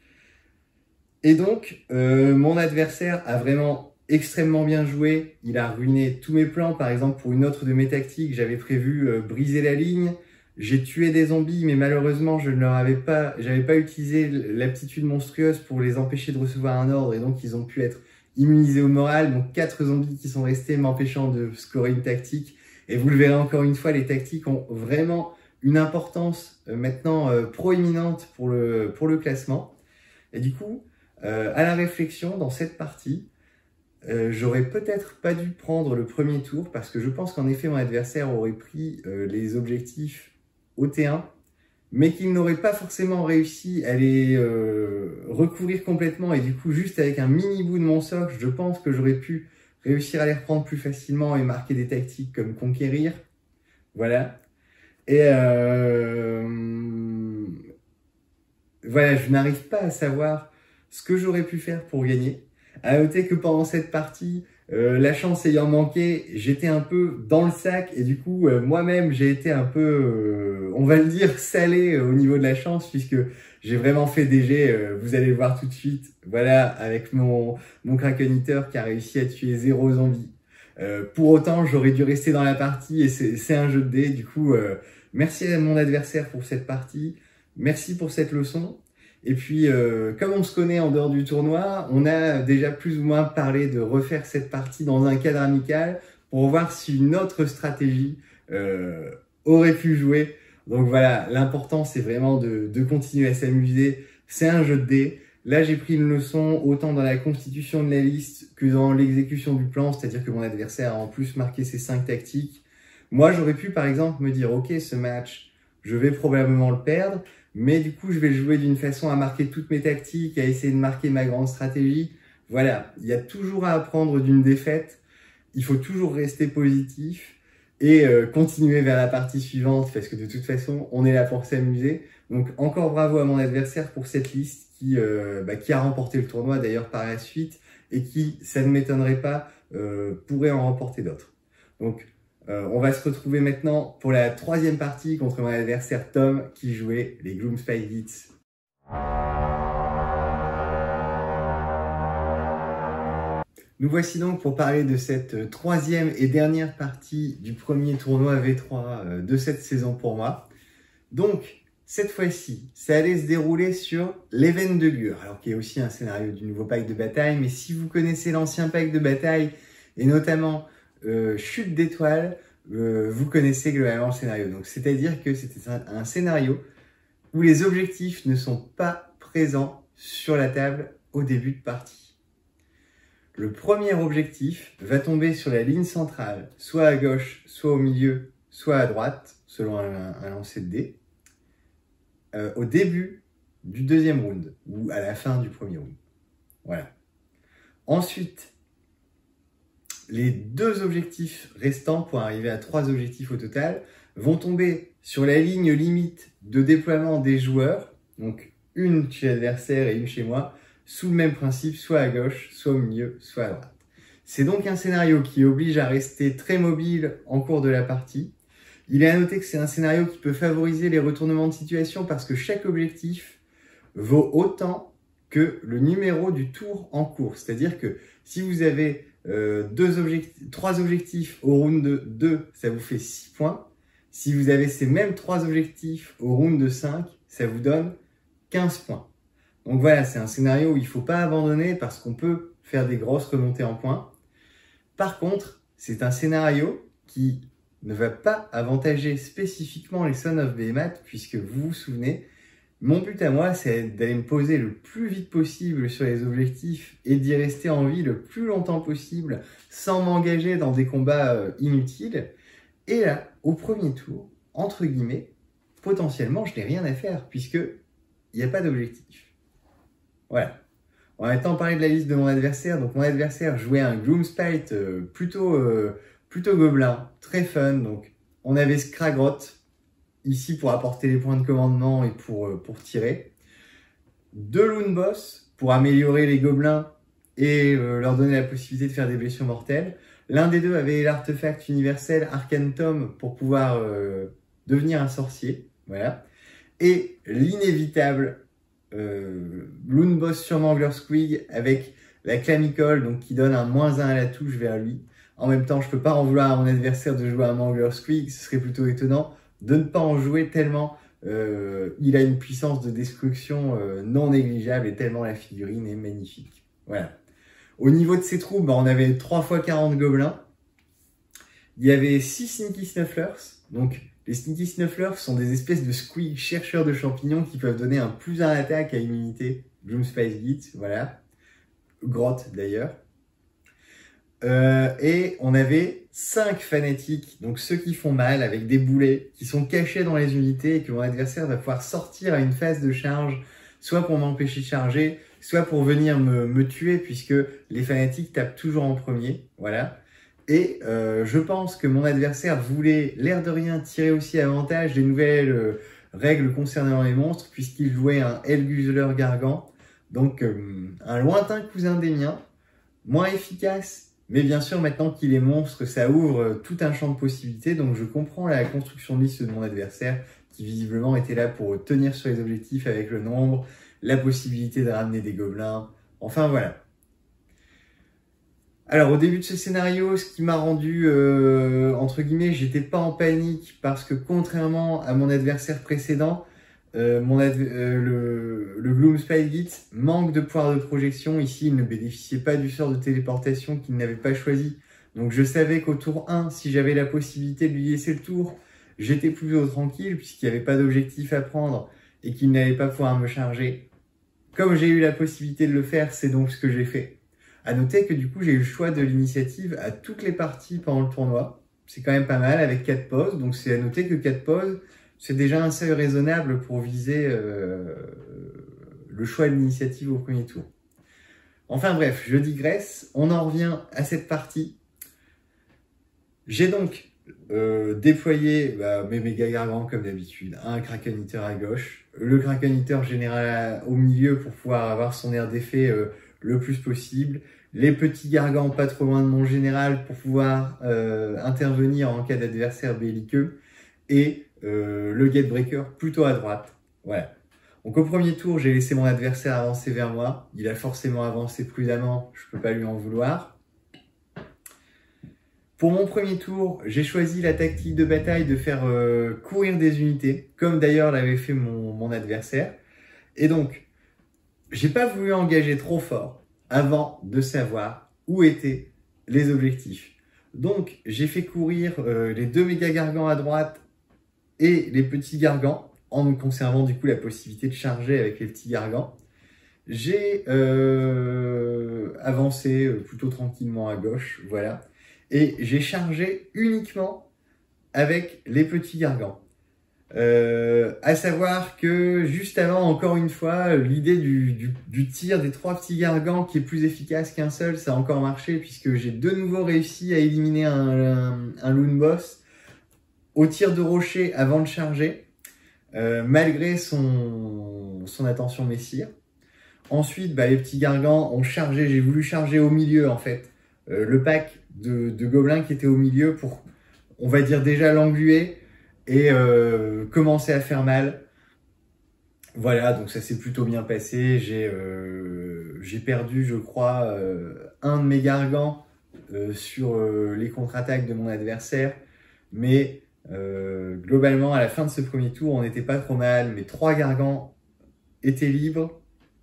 Et donc, euh, mon adversaire a vraiment extrêmement bien joué. Il a ruiné tous mes plans. Par exemple, pour une autre de mes tactiques, j'avais prévu euh, briser la ligne. J'ai tué des zombies, mais malheureusement, je ne leur avais pas, j'avais pas utilisé l'aptitude monstrueuse pour les empêcher de recevoir un ordre, et donc ils ont pu être immunisés au moral. Donc quatre zombies qui sont restés m'empêchant de scorer une tactique. Et vous le verrez encore une fois, les tactiques ont vraiment une importance euh, maintenant euh, proéminente pour le pour le classement. Et du coup, euh, à la réflexion dans cette partie, Euh, j'aurais peut-être pas dû prendre le premier tour parce que je pense qu'en effet mon adversaire aurait pris euh, les objectifs au T un, mais qu'il n'aurait pas forcément réussi à les euh, recouvrir complètement, et du coup juste avec un mini bout de mon socle, je pense que j'aurais pu réussir à les reprendre plus facilement et marquer des tactiques comme conquérir. Voilà. Et euh... voilà, je n'arrive pas à savoir ce que j'aurais pu faire pour gagner. À noter que pendant cette partie, euh, la chance ayant manqué, j'étais un peu dans le sac et du coup, euh, moi-même, j'ai été un peu, euh, on va le dire, salé euh, au niveau de la chance puisque j'ai vraiment fait D G, euh, vous allez le voir tout de suite, voilà, avec mon, mon Kraken Eater qui a réussi à tuer zéro zombie. Euh, pour autant, j'aurais dû rester dans la partie et c'est un jeu de dés. Du coup, euh, merci à mon adversaire pour cette partie, merci pour cette leçon. Et puis, euh, comme on se connaît en dehors du tournoi, on a déjà plus ou moins parlé de refaire cette partie dans un cadre amical pour voir si une autre stratégie euh, aurait pu jouer. Donc voilà, l'important c'est vraiment de, de continuer à s'amuser. C'est un jeu de dés. Là, j'ai pris une leçon autant dans la constitution de la liste que dans l'exécution du plan, c'est-à-dire que mon adversaire a en plus marqué ses cinq tactiques. Moi, j'aurais pu par exemple me dire, ok, ce match, je vais probablement le perdre. Mais du coup, je vais le jouer d'une façon à marquer toutes mes tactiques, à essayer de marquer ma grande stratégie. Voilà, il y a toujours à apprendre d'une défaite. Il faut toujours rester positif et euh, continuer vers la partie suivante parce que de toute façon, on est là pour s'amuser. Donc encore bravo à mon adversaire pour cette liste qui, euh, bah, qui a remporté le tournoi d'ailleurs par la suite et qui, ça ne m'étonnerait pas, euh, pourrait en remporter d'autres. Donc Euh, on va se retrouver maintenant pour la troisième partie contre mon adversaire Tom qui jouait les Gloomspite Gitz. Nous voici donc pour parler de cette troisième et dernière partie du premier tournoi V trois de cette saison pour moi. Donc, cette fois-ci, ça allait se dérouler sur l'Event de Gur, alors qui est aussi un scénario du nouveau pack de bataille, mais si vous connaissez l'ancien pack de bataille, et notamment Euh, Chute d'étoiles, euh, vous connaissez globalement le scénario. Donc, c'est-à-dire que c'était un, un scénario où les objectifs ne sont pas présents sur la table au début de partie. Le premier objectif va tomber sur la ligne centrale, soit à gauche, soit au milieu, soit à droite, selon un, un lancer de dés, euh, au début du deuxième round, ou à la fin du premier round. Voilà. Ensuite, les deux objectifs restants, pour arriver à trois objectifs au total, vont tomber sur la ligne limite de déploiement des joueurs, donc une chez l'adversaire et une chez moi, sous le même principe, soit à gauche, soit au milieu, soit à droite. C'est donc un scénario qui oblige à rester très mobile en cours de la partie. Il est à noter que c'est un scénario qui peut favoriser les retournements de situation parce que chaque objectif vaut autant que le numéro du tour en cours. C'est-à-dire que si vous avez Euh, deux objectifs, trois objectifs au round deux, ça vous fait six points. Si vous avez ces mêmes trois objectifs au round de cinq, ça vous donne quinze points. Donc voilà, c'est un scénario où il ne faut pas abandonner parce qu'on peut faire des grosses remontées en points. Par contre, c'est un scénario qui ne va pas avantager spécifiquement les Sons of Behemoth, puisque vous vous souvenez, mon but à moi, c'est d'aller me poser le plus vite possible sur les objectifs et d'y rester en vie le plus longtemps possible sans m'engager dans des combats euh, inutiles. Et là, au premier tour, entre guillemets, potentiellement, je n'ai rien à faire puisque il n'y a pas d'objectif. Voilà. On va maintenant parler de la liste de mon adversaire. Donc mon adversaire jouait un Gloomspite euh, plutôt, euh, plutôt gobelin, très fun. Donc on avait Skragrott ici pour apporter les points de commandement et pour, euh, pour tirer. Deux Loon Boss pour améliorer les gobelins et euh, leur donner la possibilité de faire des blessures mortelles. L'un des deux avait l'artefact universel Arcane Tome pour pouvoir euh, devenir un sorcier. Voilà. Et l'inévitable euh, Loon Boss sur Mangler Squig avec la Clamicole, donc qui donne un moins un à la touche vers lui. En même temps, je peux pas en vouloir à mon adversaire de jouer un Mangler Squig, ce serait plutôt étonnant de ne pas en jouer tellement euh, il a une puissance de destruction euh, non négligeable et tellement la figurine est magnifique. Voilà. Au niveau de ses troupes, bah, on avait trois fois quarante gobelins. Il y avait six Sneaky Snufflers. Donc, les Sneaky Snufflers sont des espèces de squig chercheurs de champignons qui peuvent donner un plus un attaque à une unité. Gloomspite Git, voilà. Grotte, d'ailleurs. Euh, et on avait cinq fanatiques, donc ceux qui font mal avec des boulets, qui sont cachés dans les unités et que mon adversaire va pouvoir sortir à une phase de charge, soit pour m'empêcher de charger, soit pour venir me, me tuer, puisque les fanatiques tapent toujours en premier, voilà. Et euh, je pense que mon adversaire voulait, l'air de rien, tirer aussi avantage des nouvelles euh, règles concernant les monstres, puisqu'il jouait un Helguzzler Gargant, donc euh, un lointain cousin des miens, moins efficace. Mais bien sûr, maintenant qu'il est monstre, ça ouvre tout un champ de possibilités. Donc je comprends la construction de liste de mon adversaire, qui visiblement était là pour tenir sur les objectifs avec le nombre, la possibilité de ramener des gobelins. Enfin voilà. Alors au début de ce scénario, ce qui m'a rendu, euh, entre guillemets, j'étais pas en panique parce que contrairement à mon adversaire précédent, Euh, mon adv euh, le, le Gloomspite Git manque de pouvoir de projection. Ici, il ne bénéficiait pas du sort de téléportation qu'il n'avait pas choisi. Donc je savais qu'au tour un, si j'avais la possibilité de lui laisser le tour, j'étais plutôt tranquille puisqu'il n'y avait pas d'objectif à prendre et qu'il n'allait pas pouvoir me charger. Comme j'ai eu la possibilité de le faire, c'est donc ce que j'ai fait. À noter que du coup, j'ai eu le choix de l'initiative à toutes les parties pendant le tournoi. C'est quand même pas mal avec quatre pauses. Donc c'est à noter que quatre pauses, c'est déjà un seuil raisonnable pour viser euh, le choix de l'initiative au premier tour. Enfin bref, je digresse. On en revient à cette partie. J'ai donc euh, déployé bah, mes méga gargants comme d'habitude. Un Kraken Eater à gauche, le Kraken Eater général au milieu pour pouvoir avoir son aire d'effet euh, le plus possible. Les petits gargants pas trop loin de mon général pour pouvoir euh, intervenir en cas d'adversaire belliqueux. Et Euh, le Gatebreaker plutôt à droite. Voilà. Donc au premier tour, j'ai laissé mon adversaire avancer vers moi. Il a forcément avancé prudemment, je peux pas lui en vouloir. Pour mon premier tour, j'ai choisi la tactique de bataille de faire euh, courir des unités, comme d'ailleurs l'avait fait mon, mon adversaire. Et donc, j'ai pas voulu engager trop fort avant de savoir où étaient les objectifs. Donc, j'ai fait courir euh, les deux méga gargants à droite et les petits gargants, en me conservant du coup la possibilité de charger avec les petits gargants. J'ai euh, avancé plutôt tranquillement à gauche, voilà. Et j'ai chargé uniquement avec les petits gargants. Euh, à savoir que juste avant, encore une fois, l'idée du, du, du tir des trois petits gargants qui est plus efficace qu'un seul, ça a encore marché puisque j'ai de nouveau réussi à éliminer un, un, un Loon Boss au tir de rocher avant de charger, euh, malgré son, son attention messire. Ensuite, bah, les petits gargants ont chargé, j'ai voulu charger au milieu en fait, euh, le pack de, de gobelins qui était au milieu pour, on va dire déjà l'engluer et euh, commencer à faire mal. Voilà, donc ça s'est plutôt bien passé. J'ai euh, j'ai perdu, je crois, euh, un de mes gargants euh, sur euh, les contre-attaques de mon adversaire, mais Euh, globalement, à la fin de ce premier tour, on n'était pas trop mal. Mes trois gargants étaient libres.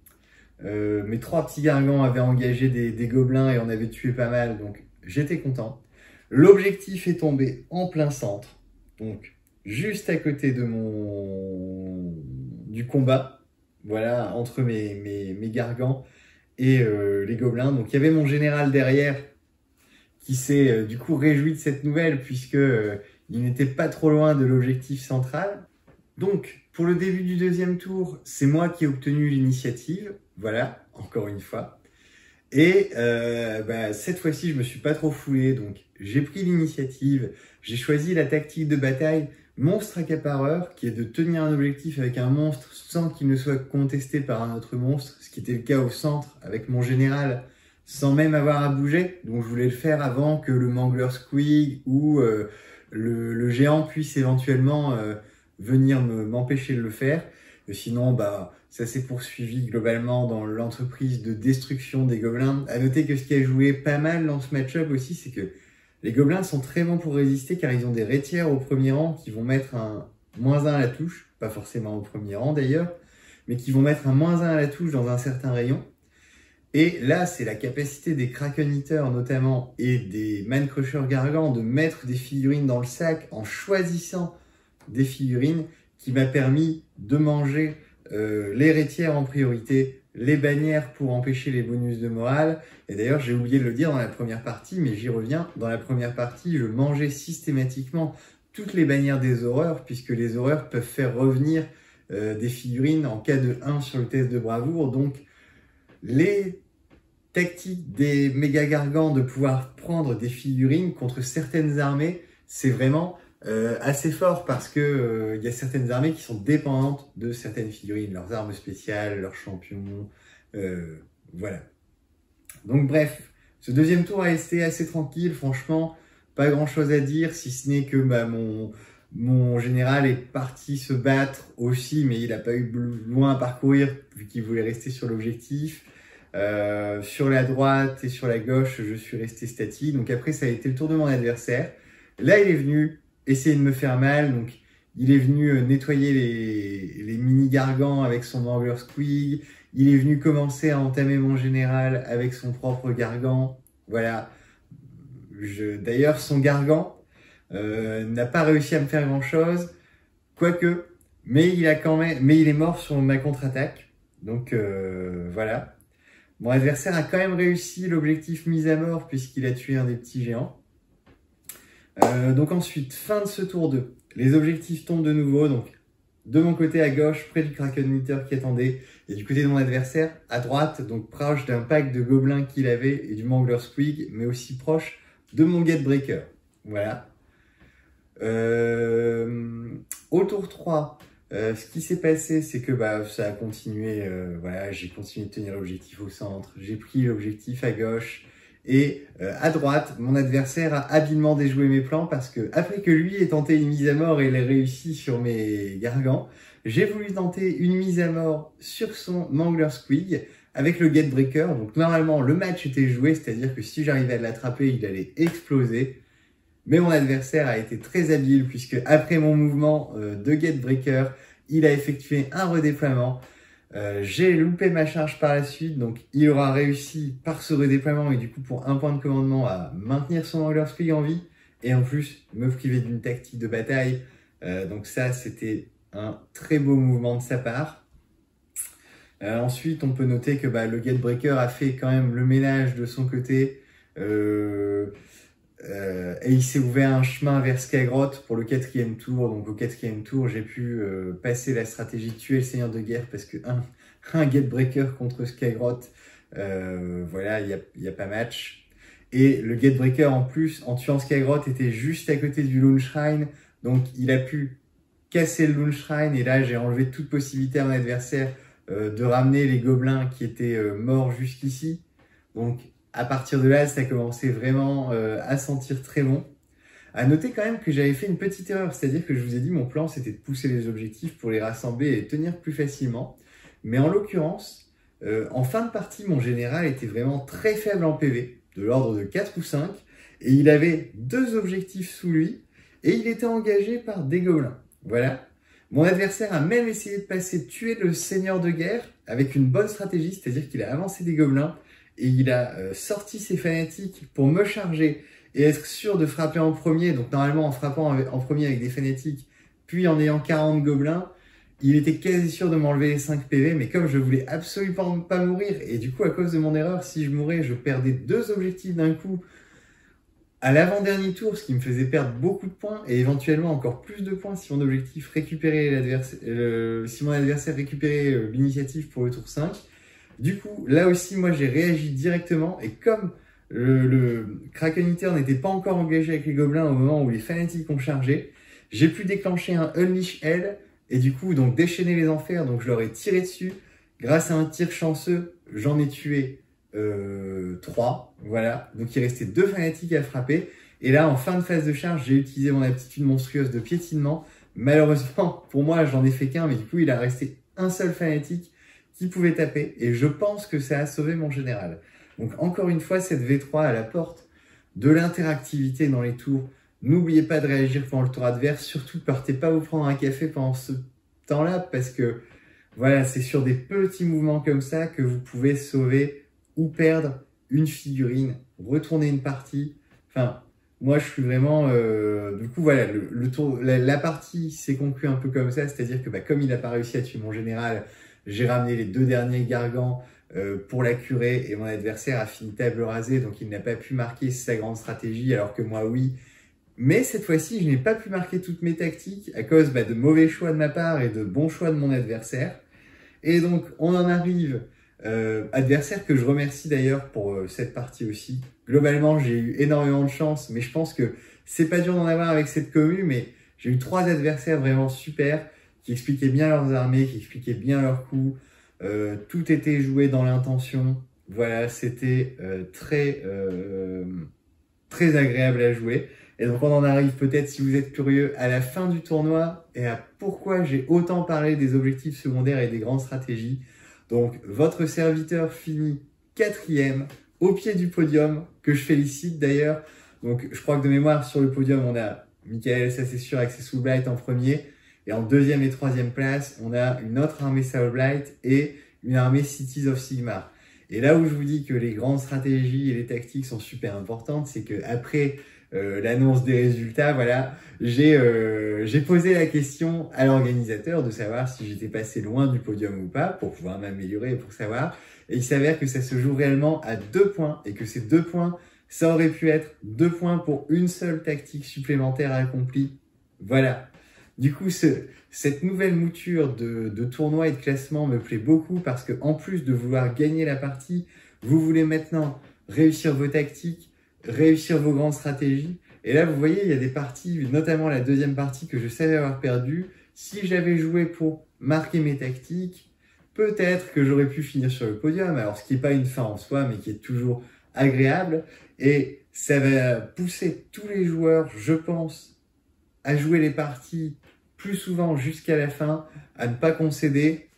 Euh, mes trois petits gargants avaient engagé des, des gobelins et on avait tué pas mal, donc j'étais content. L'objectif est tombé en plein centre, donc juste à côté de mon du combat, voilà, entre mes, mes, mes gargants et euh, les gobelins. Donc il y avait mon général derrière qui s'est euh, du coup réjoui de cette nouvelle puisque euh, il n'était pas trop loin de l'objectif central. Donc, pour le début du deuxième tour, c'est moi qui ai obtenu l'initiative. Voilà, encore une fois. Et euh, bah, cette fois-ci, je me suis pas trop foulé. Donc, j'ai pris l'initiative. J'ai choisi la tactique de bataille monstre accapareur, qui est de tenir un objectif avec un monstre sans qu'il ne soit contesté par un autre monstre, ce qui était le cas au centre avec mon général, sans même avoir à bouger. Donc, je voulais le faire avant que le Mangler Squig ou euh, le, le géant puisse éventuellement... Euh, venir m'empêcher de le faire. Et sinon, bah, ça s'est poursuivi globalement dans l'entreprise de destruction des gobelins. À noter que ce qui a joué pas mal dans ce match-up aussi, c'est que les gobelins sont très bons pour résister car ils ont des rétières au premier rang qui vont mettre un moins un à la touche, pas forcément au premier rang d'ailleurs, mais qui vont mettre un moins un à la touche dans un certain rayon. Et là, c'est la capacité des Kraken Eaters notamment et des Man Crusher Gargants de mettre des figurines dans le sac en choisissant des figurines qui m'a permis de manger euh, les rétières en priorité, les bannières pour empêcher les bonus de morale. Et d'ailleurs, j'ai oublié de le dire dans la première partie, mais j'y reviens. Dans la première partie, je mangeais systématiquement toutes les bannières des horreurs, puisque les horreurs peuvent faire revenir euh, des figurines en cas de un sur le test de bravoure. Donc, les tactiques des méga gargants de pouvoir prendre des figurines contre certaines armées, c'est vraiment... Euh, assez fort parce que euh, y a certaines armées qui sont dépendantes de certaines figurines, leurs armes spéciales, leurs champions, euh, voilà. Donc bref, ce deuxième tour a été assez tranquille, franchement, pas grand chose à dire, si ce n'est que bah, mon, mon général est parti se battre aussi, mais il n'a pas eu loin à parcourir vu qu'il voulait rester sur l'objectif. Euh, sur la droite et sur la gauche, je suis resté statique, donc après ça a été le tour de mon adversaire. Là, il est venu essayer de me faire mal, donc il est venu nettoyer les, les mini gargants avec son Mangler Squig, il est venu commencer à entamer mon général avec son propre gargant, voilà. D'ailleurs, son gargant euh, n'a pas réussi à me faire grand chose, quoique, mais il a quand même, mais il est mort sur ma contre-attaque, donc euh, voilà. Mon adversaire a quand même réussi l'objectif mise à mort puisqu'il a tué un des petits géants. Euh, donc ensuite, fin de ce tour deux, les objectifs tombent de nouveau, donc de mon côté à gauche, près du Kraken Eater qui attendait, et du côté de mon adversaire, à droite, donc proche d'un pack de gobelins qu'il avait et du Mangler Squig, mais aussi proche de mon Gatebreaker. Voilà. Euh, au tour trois, euh, ce qui s'est passé, c'est que bah, ça a continué, euh, voilà, j'ai continué de tenir l'objectif au centre, j'ai pris l'objectif à gauche, et euh, à droite, mon adversaire a habilement déjoué mes plans parce que après que lui ait tenté une mise à mort et il ait réussi sur mes gargants, j'ai voulu tenter une mise à mort sur son Mangler Squig avec le Gatebreaker. Donc normalement, le match était joué, c'est-à-dire que si j'arrivais à l'attraper, il allait exploser. Mais mon adversaire a été très habile puisque après mon mouvement euh, de Gatebreaker, il a effectué un redéploiement. Euh, j'ai loupé ma charge par la suite, donc il aura réussi par ce redéploiement et du coup pour un point de commandement à maintenir son Mangler Squig en vie et en plus me priver d'une tactique de bataille. Euh, donc ça, c'était un très beau mouvement de sa part. Euh, ensuite, on peut noter que bah, le Gatebreaker a fait quand même le ménage de son côté euh, euh, et il s'est ouvert un chemin vers Skagroth pour le quatrième tour. Donc au quatrième tour, j'ai pu euh, passer la stratégie de tuer le Seigneur de Guerre parce que un, un Gatebreaker contre Skagroth, euh, voilà, il n'y a, y a pas match. Et le Gatebreaker en plus, en tuant Skagroth, était juste à côté du Lune Shrine, donc il a pu casser le Lune Shrine et là j'ai enlevé toute possibilité à mon adversaire euh, de ramener les gobelins qui étaient euh, morts jusqu'ici. Donc à partir de là, ça a commencé vraiment euh, à sentir très bon. À noter quand même que j'avais fait une petite erreur, c'est-à-dire que je vous ai dit mon plan c'était de pousser les objectifs pour les rassembler et tenir plus facilement. Mais en l'occurrence, euh, en fin de partie, mon général était vraiment très faible en P V, de l'ordre de quatre ou cinq, et il avait deux objectifs sous lui, et il était engagé par des gobelins. Voilà. Mon adversaire a même essayé de passer tuer le seigneur de guerre avec une bonne stratégie, c'est-à-dire qu'il a avancé des gobelins et il a euh, sorti ses fanatiques pour me charger et être sûr de frapper en premier. Donc normalement en frappant en premier avec des fanatiques, puis en ayant quarante gobelins, il était quasi sûr de m'enlever les cinq P V, mais comme je voulais absolument pas mourir, et du coup à cause de mon erreur, si je mourais, je perdais deux objectifs d'un coup à l'avant-dernier tour, ce qui me faisait perdre beaucoup de points, et éventuellement encore plus de points si mon objectif récupérait l'adversaire, euh, si mon adversaire récupérait euh, l'initiative pour le tour cinq. Du coup, là aussi, moi j'ai réagi directement, et comme le, le Kraken Eater n'était pas encore engagé avec les gobelins au moment où les fanatiques ont chargé, j'ai pu déclencher un Unleash Hell, et du coup, donc déchaîner les enfers, donc je leur ai tiré dessus. Grâce à un tir chanceux, j'en ai tué euh, trois, voilà. Donc il restait deux fanatiques à frapper. Et là, en fin de phase de charge, j'ai utilisé mon aptitude monstrueuse de piétinement. Malheureusement, pour moi, j'en ai fait qu'un, mais du coup, il a resté un seul fanatique qui pouvait taper. Et je pense que ça a sauvé mon général. Donc encore une fois, cette V trois à la porte de l'interactivité dans les tours. N'oubliez pas de réagir pendant le tour adverse, surtout partez pas vous prendre un café pendant ce temps-là, parce que voilà, c'est sur des petits mouvements comme ça que vous pouvez sauver ou perdre une figurine, retourner une partie. Enfin, moi je suis vraiment... Euh, du coup voilà, le, le tour, la, la partie s'est conclue un peu comme ça, c'est-à-dire que bah, comme il n'a pas réussi à tuer mon général, j'ai ramené les deux derniers gargants euh, pour la curer, et mon adversaire a fini table rasée, donc il n'a pas pu marquer sa grande stratégie, alors que moi oui. Mais cette fois-ci, je n'ai pas pu marquer toutes mes tactiques à cause bah, de mauvais choix de ma part et de bons choix de mon adversaire. Et donc, on en arrive, euh, adversaire que je remercie d'ailleurs pour euh, cette partie aussi. Globalement, j'ai eu énormément de chance, mais je pense que c'est pas dur d'en avoir avec cette commu, mais j'ai eu trois adversaires vraiment super, qui expliquaient bien leurs armées, qui expliquaient bien leurs coups. Euh, tout était joué dans l'intention. Voilà, c'était euh, très, euh, très agréable à jouer. Et donc on en arrive peut-être, si vous êtes curieux, à la fin du tournoi et à pourquoi j'ai autant parlé des objectifs secondaires et des grandes stratégies. Donc votre serviteur finit quatrième au pied du podium, que je félicite d'ailleurs. Donc je crois que de mémoire sur le podium on a Michael, ça c'est sûr, avec ses Soul Blight en premier. Et en deuxième et troisième place, on a une autre armée Soul Blight et une armée Cities of Sigmar. Et là où je vous dis que les grandes stratégies et les tactiques sont super importantes, c'est que après Euh, l'annonce des résultats, voilà, j'ai euh, j'ai posé la question à l'organisateur de savoir si j'étais passé loin du podium ou pas, pour pouvoir m'améliorer et pour savoir. Et il s'avère que ça se joue réellement à deux points, et que ces deux points, ça aurait pu être deux points pour une seule tactique supplémentaire accomplie. Voilà. Du coup, ce, cette nouvelle mouture de, de tournoi et de classement me plaît beaucoup, parce que en plus de vouloir gagner la partie, vous voulez maintenant réussir vos tactiques, réussir vos grandes stratégies. Et là, vous voyez, il y a des parties, notamment la deuxième partie que je savais avoir perdue. Si j'avais joué pour marquer mes tactiques, peut-être que j'aurais pu finir sur le podium. Alors, ce qui n'est pas une fin en soi, mais qui est toujours agréable. Et ça va pousser tous les joueurs, je pense, à jouer les parties plus souvent jusqu'à la fin, à ne pas concéder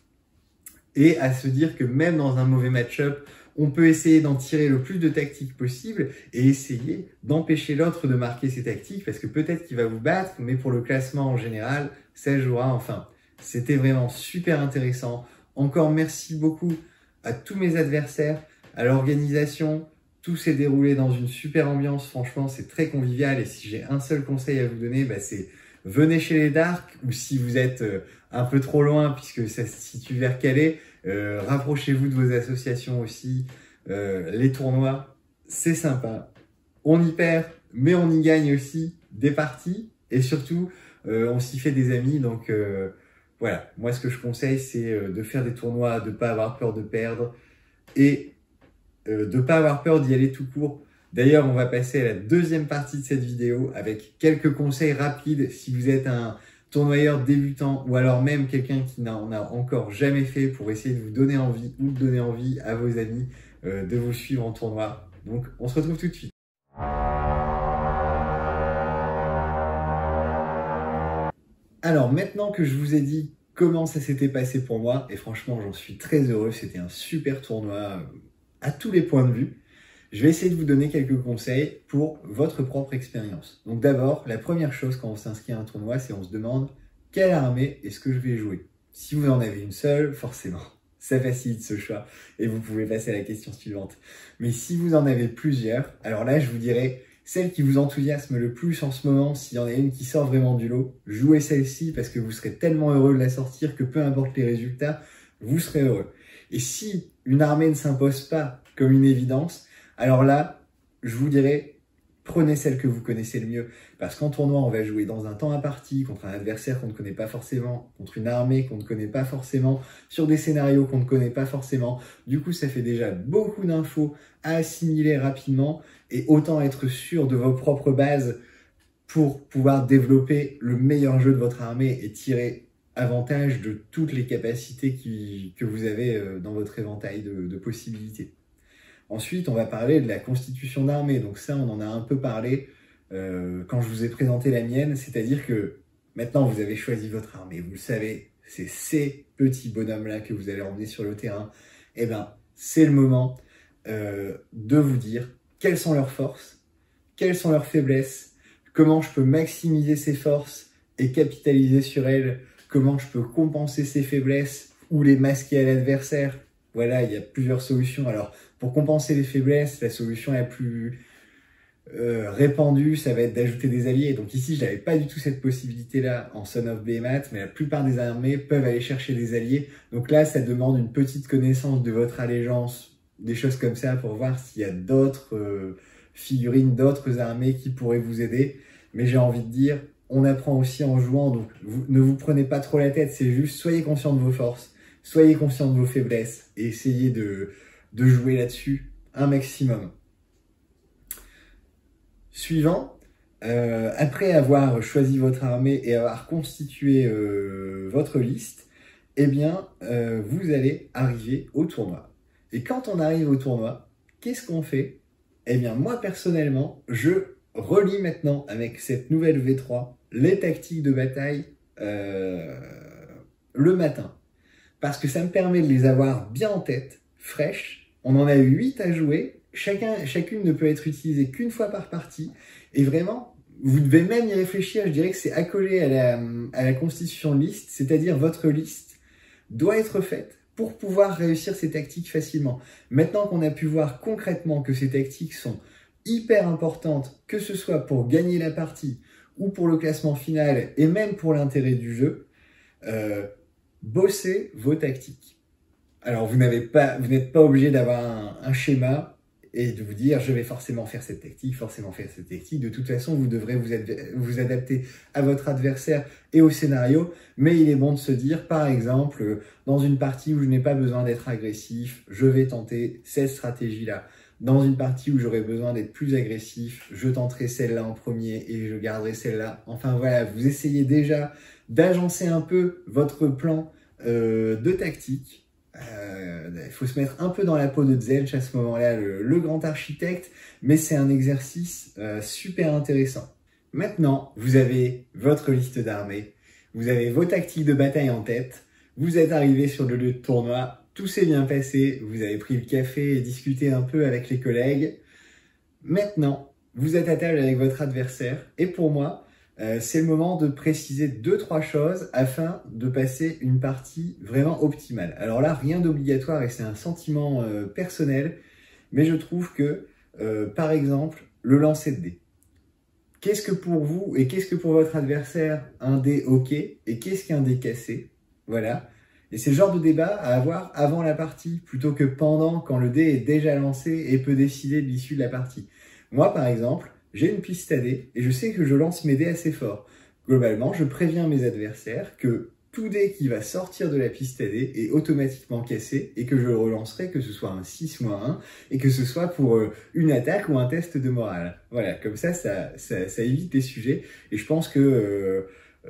et à se dire que même dans un mauvais match-up, on peut essayer d'en tirer le plus de tactiques possible et essayer d'empêcher l'autre de marquer ses tactiques, parce que peut-être qu'il va vous battre, mais pour le classement en général, ça jouera. Enfin, c'était vraiment super intéressant. Encore merci beaucoup à tous mes adversaires, à l'organisation. Tout s'est déroulé dans une super ambiance. Franchement, c'est très convivial. Et si j'ai un seul conseil à vous donner, bah, c'est venez chez les Dark, ou si vous êtes un peu trop loin puisque ça se situe vers Calais, Euh, rapprochez-vous de vos associations aussi. Euh, les tournois, c'est sympa. On y perd, mais on y gagne aussi des parties. Et surtout, euh, on s'y fait des amis. Donc euh, voilà, moi ce que je conseille, c'est euh, de faire des tournois, de ne pas avoir peur de perdre et euh, de ne pas avoir peur d'y aller tout court. D'ailleurs, on va passer à la deuxième partie de cette vidéo avec quelques conseils rapides si vous êtes un tournoyeur débutant ou alors même quelqu'un qui n'en a encore jamais fait, pour essayer de vous donner envie ou de donner envie à vos amis euh, de vous suivre en tournoi. Donc on se retrouve tout de suite. Alors maintenant que je vous ai dit comment ça s'était passé pour moi, et franchement j'en suis très heureux, c'était un super tournoi euh, à tous les points de vue. Je vais essayer de vous donner quelques conseils pour votre propre expérience. Donc d'abord, la première chose quand on s'inscrit à un tournoi, c'est on se demande quelle armée est-ce que je vais jouer. Si vous en avez une seule, forcément, ça facilite ce choix et vous pouvez passer à la question suivante. Mais si vous en avez plusieurs, alors là, je vous dirais celle qui vous enthousiasme le plus en ce moment, s'il y en a une qui sort vraiment du lot, jouez celle-ci parce que vous serez tellement heureux de la sortir que peu importe les résultats, vous serez heureux. Et si une armée ne s'impose pas comme une évidence, alors là, je vous dirais, prenez celle que vous connaissez le mieux. Parce qu'en tournoi, on va jouer dans un temps imparti, contre un adversaire qu'on ne connaît pas forcément, contre une armée qu'on ne connaît pas forcément, sur des scénarios qu'on ne connaît pas forcément. Du coup, ça fait déjà beaucoup d'infos à assimiler rapidement et autant être sûr de vos propres bases pour pouvoir développer le meilleur jeu de votre armée et tirer avantage de toutes les capacités qui, que vous avez dans votre éventail de, de possibilités. Ensuite, on va parler de la constitution d'armée. Donc ça, on en a un peu parlé euh, quand je vous ai présenté la mienne. C'est-à-dire que maintenant, vous avez choisi votre armée. Vous le savez, c'est ces petits bonhommes-là que vous allez emmener sur le terrain. Eh bien, c'est le moment euh, de vous dire quelles sont leurs forces, quelles sont leurs faiblesses, comment je peux maximiser ces forces et capitaliser sur elles, comment je peux compenser ces faiblesses ou les masquer à l'adversaire. Voilà, il y a plusieurs solutions. Alors, pour compenser les faiblesses, la solution la plus euh, répandue, ça va être d'ajouter des alliés. Donc ici, je n'avais pas du tout cette possibilité-là en Son of Behemoth, mais la plupart des armées peuvent aller chercher des alliés. Donc là, ça demande une petite connaissance de votre allégeance, des choses comme ça, pour voir s'il y a d'autres euh, figurines, d'autres armées qui pourraient vous aider. Mais j'ai envie de dire, on apprend aussi en jouant, donc vous, ne vous prenez pas trop la tête, c'est juste soyez conscient de vos forces, soyez conscient de vos faiblesses et essayez de... de jouer là-dessus un maximum. Suivant, euh, après avoir choisi votre armée et avoir constitué euh, votre liste, eh bien, euh, vous allez arriver au tournoi. Et quand on arrive au tournoi, qu'est-ce qu'on fait? Eh bien, moi, personnellement, je relis maintenant avec cette nouvelle V trois les tactiques de bataille euh, le matin. Parce que ça me permet de les avoir bien en tête, fraîches. On en a eu huit à jouer. Chacun, chacune ne peut être utilisée qu'une fois par partie. Et vraiment, vous devez même y réfléchir. Je dirais que c'est accolé à la, à la constitution de liste. C'est-à-dire, votre liste doit être faite pour pouvoir réussir ces tactiques facilement. Maintenant qu'on a pu voir concrètement que ces tactiques sont hyper importantes, que ce soit pour gagner la partie ou pour le classement final et même pour l'intérêt du jeu, euh, bossez vos tactiques. Alors, vous n'avez pas, vous n'êtes pas obligé d'avoir un, un schéma et de vous dire je vais forcément faire cette tactique, forcément faire cette tactique. De toute façon, vous devrez vous, vous adapter à votre adversaire et au scénario. Mais il est bon de se dire, par exemple, dans une partie où je n'ai pas besoin d'être agressif, je vais tenter cette stratégie-là. Dans une partie où j'aurai besoin d'être plus agressif, je tenterai celle-là en premier et je garderai celle-là. Enfin voilà, vous essayez déjà d'agencer un peu votre plan euh, de tactique. Euh, il faut se mettre un peu dans la peau de Tzelch à ce moment-là, le, le grand architecte, mais c'est un exercice euh, super intéressant. Maintenant, vous avez votre liste d'armées, vous avez vos tactiques de bataille en tête, vous êtes arrivé sur le lieu de tournoi, tout s'est bien passé, vous avez pris le café et discuté un peu avec les collègues. Maintenant, vous êtes à table avec votre adversaire et pour moi, euh, c'est le moment de préciser deux, trois choses afin de passer une partie vraiment optimale. Alors là, rien d'obligatoire et c'est un sentiment euh, personnel, mais je trouve que, euh, par exemple, le lancer de dés. Qu'est-ce que pour vous et qu'est-ce que pour votre adversaire un dé OK et qu'est-ce qu'un dé cassé? Voilà. Et c'est le genre de débat à avoir avant la partie, plutôt que pendant, quand le dé est déjà lancé et peut décider de l'issue de la partie. Moi, par exemple, j'ai une piste à dés et je sais que je lance mes dés assez fort. Globalement, je préviens mes adversaires que tout dé qui va sortir de la piste à dés est automatiquement cassé et que je le relancerai, que ce soit un six ou un un, et que ce soit pour une attaque ou un test de morale. Voilà, comme ça, ça, ça, ça évite les sujets et je pense que euh,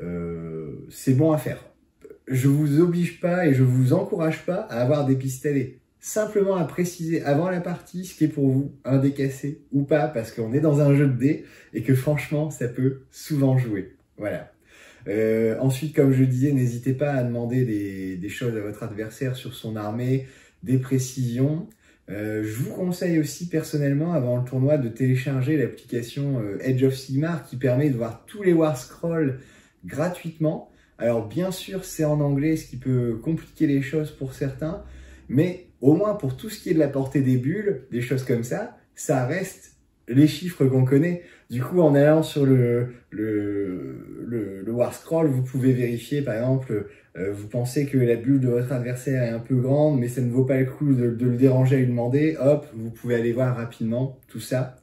euh, c'est bon à faire. Je vous oblige pas et je vous encourage pas à avoir des pistes à dés. Simplement à préciser avant la partie ce qui est pour vous un dé cassé ou pas, parce qu'on est dans un jeu de dés et que franchement, ça peut souvent jouer. Voilà. Euh, ensuite, comme je disais, n'hésitez pas à demander des, des choses à votre adversaire sur son armée, des précisions. Euh, je vous conseille aussi personnellement avant le tournoi de télécharger l'application euh, Age of Sigmar qui permet de voir tous les War Scrolls gratuitement. Alors bien sûr c'est en anglais, ce qui peut compliquer les choses pour certains, mais au moins pour tout ce qui est de la portée des bulles, des choses comme ça, ça reste les chiffres qu'on connaît. Du coup, en allant sur le, le, le, le War Scroll, vous pouvez vérifier, par exemple, euh, vous pensez que la bulle de votre adversaire est un peu grande, mais ça ne vaut pas le coup de, de le déranger à lui demander. Hop, vous pouvez aller voir rapidement tout ça.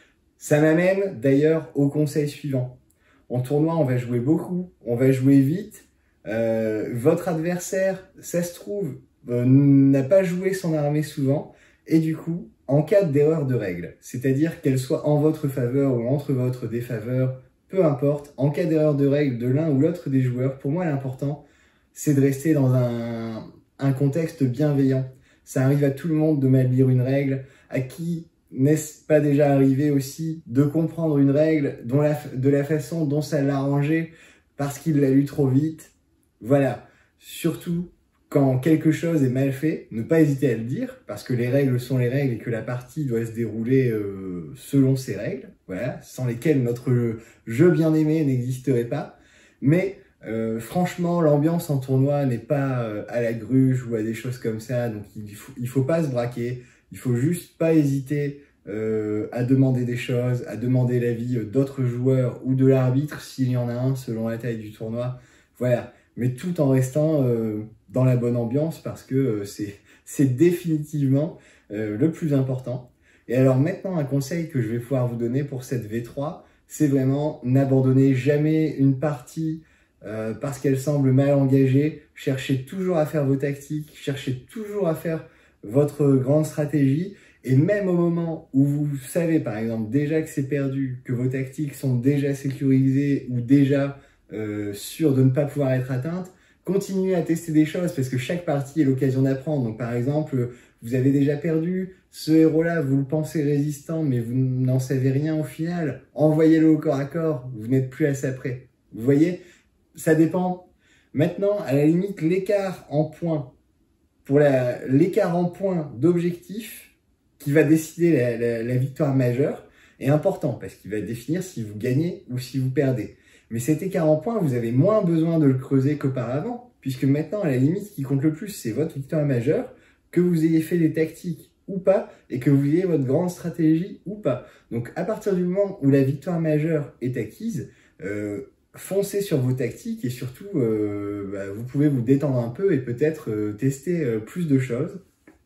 Ça m'amène d'ailleurs au conseil suivant. En tournoi, on va jouer beaucoup, on va jouer vite. Euh, votre adversaire, ça se trouve, euh, n'a pas joué son armée souvent, et du coup, en cas d'erreur de règle, c'est-à-dire qu'elle soit en votre faveur ou entre votre défaveur, peu importe, en cas d'erreur de règle de l'un ou l'autre des joueurs, pour moi l'important, c'est de rester dans un, un contexte bienveillant. Ça arrive à tout le monde de mal lire une règle. À qui n'est-ce pas déjà arrivé aussi de comprendre une règle dont la, de la façon dont ça l'a arrangé parce qu'il l'a lu trop vite? Voilà, surtout quand quelque chose est mal fait, ne pas hésiter à le dire, parce que les règles sont les règles et que la partie doit se dérouler euh, selon ces règles, voilà, sans lesquelles notre jeu bien aimé n'existerait pas. Mais euh, franchement, l'ambiance en tournoi n'est pas euh, à la gruge ou à des choses comme ça, donc il faut, il faut pas se braquer, il faut juste pas hésiter euh, à demander des choses, à demander l'avis d'autres joueurs ou de l'arbitre s'il y en a un selon la taille du tournoi, voilà. Mais tout en restant euh, dans la bonne ambiance parce que euh, c'est c'est définitivement euh, le plus important. Et alors maintenant, un conseil que je vais pouvoir vous donner pour cette V trois, c'est vraiment n'abandonnez jamais une partie euh, parce qu'elle semble mal engagée. Cherchez toujours à faire vos tactiques, cherchez toujours à faire votre grande stratégie. Et même au moment où vous savez, par exemple, déjà que c'est perdu, que vos tactiques sont déjà sécurisées ou déjà Euh, sûr de ne pas pouvoir être atteinte, continuez à tester des choses parce que chaque partie est l'occasion d'apprendre. Donc par exemple, vous avez déjà perdu, ce héros-là, vous le pensez résistant, mais vous n'en savez rien au final, envoyez-le au corps à corps, vous n'êtes plus à ça près. Vous voyez, ça dépend. Maintenant, à la limite, l'écart en points, pour la, l'écart en points d'objectif qui va décider la, la, la victoire majeure est important parce qu'il va définir si vous gagnez ou si vous perdez. Mais cet écart en points, vous avez moins besoin de le creuser qu'auparavant, puisque maintenant, à la limite, ce qui compte le plus, c'est votre victoire majeure, que vous ayez fait des tactiques ou pas, et que vous ayez votre grande stratégie ou pas. Donc, à partir du moment où la victoire majeure est acquise, euh, foncez sur vos tactiques, et surtout, euh, bah, vous pouvez vous détendre un peu et peut-être euh, tester euh, plus de choses.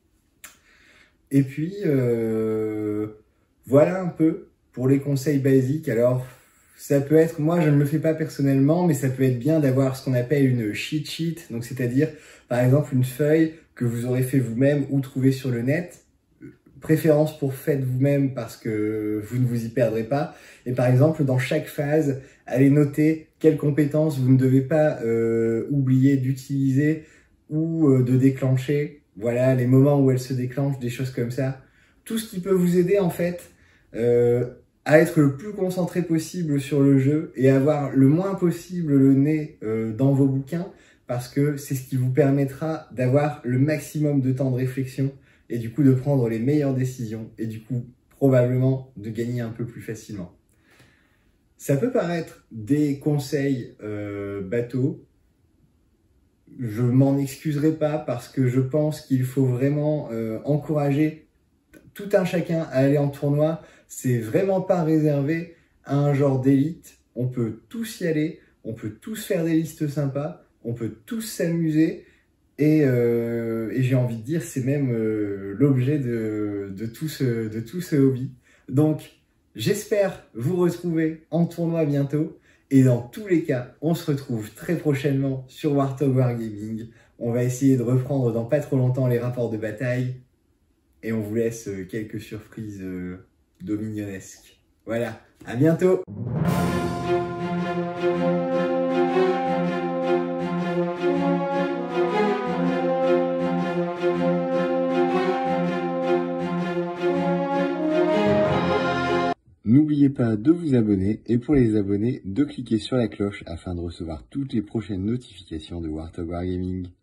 Et puis, euh, voilà un peu pour les conseils basiques. Alors, ça peut être, moi je ne le fais pas personnellement, mais ça peut être bien d'avoir ce qu'on appelle une cheat sheet, donc c'est-à-dire par exemple une feuille que vous aurez fait vous-même ou trouvé sur le net, préférence pour faites vous-même parce que vous ne vous y perdrez pas, et par exemple dans chaque phase, allez noter quelles compétences vous ne devez pas euh, oublier d'utiliser ou euh, de déclencher, voilà les moments où elles se déclenchent, des choses comme ça, tout ce qui peut vous aider en fait, euh, à être le plus concentré possible sur le jeu et avoir le moins possible le nez euh, dans vos bouquins parce que c'est ce qui vous permettra d'avoir le maximum de temps de réflexion et du coup de prendre les meilleures décisions et du coup probablement de gagner un peu plus facilement. Ça peut paraître des conseils euh, bateaux, je m'en excuserai pas parce que je pense qu'il faut vraiment euh, encourager tout un chacun à aller en tournoi. C'est vraiment pas réservé à un genre d'élite. On peut tous y aller, on peut tous faire des listes sympas, on peut tous s'amuser. Et, euh, et j'ai envie de dire, c'est même euh, l'objet de, de, tout ce, de tout ce hobby. Donc, j'espère vous retrouver en tournoi bientôt. Et dans tous les cas, on se retrouve très prochainement sur Warthog Wargaming. On va essayer de reprendre dans pas trop longtemps les rapports de bataille. Et on vous laisse quelques surprises euh, dominionesques. Voilà, à bientôt! N'oubliez pas de vous abonner et pour les abonnés, de cliquer sur la cloche afin de recevoir toutes les prochaines notifications de Warthog Wargaming.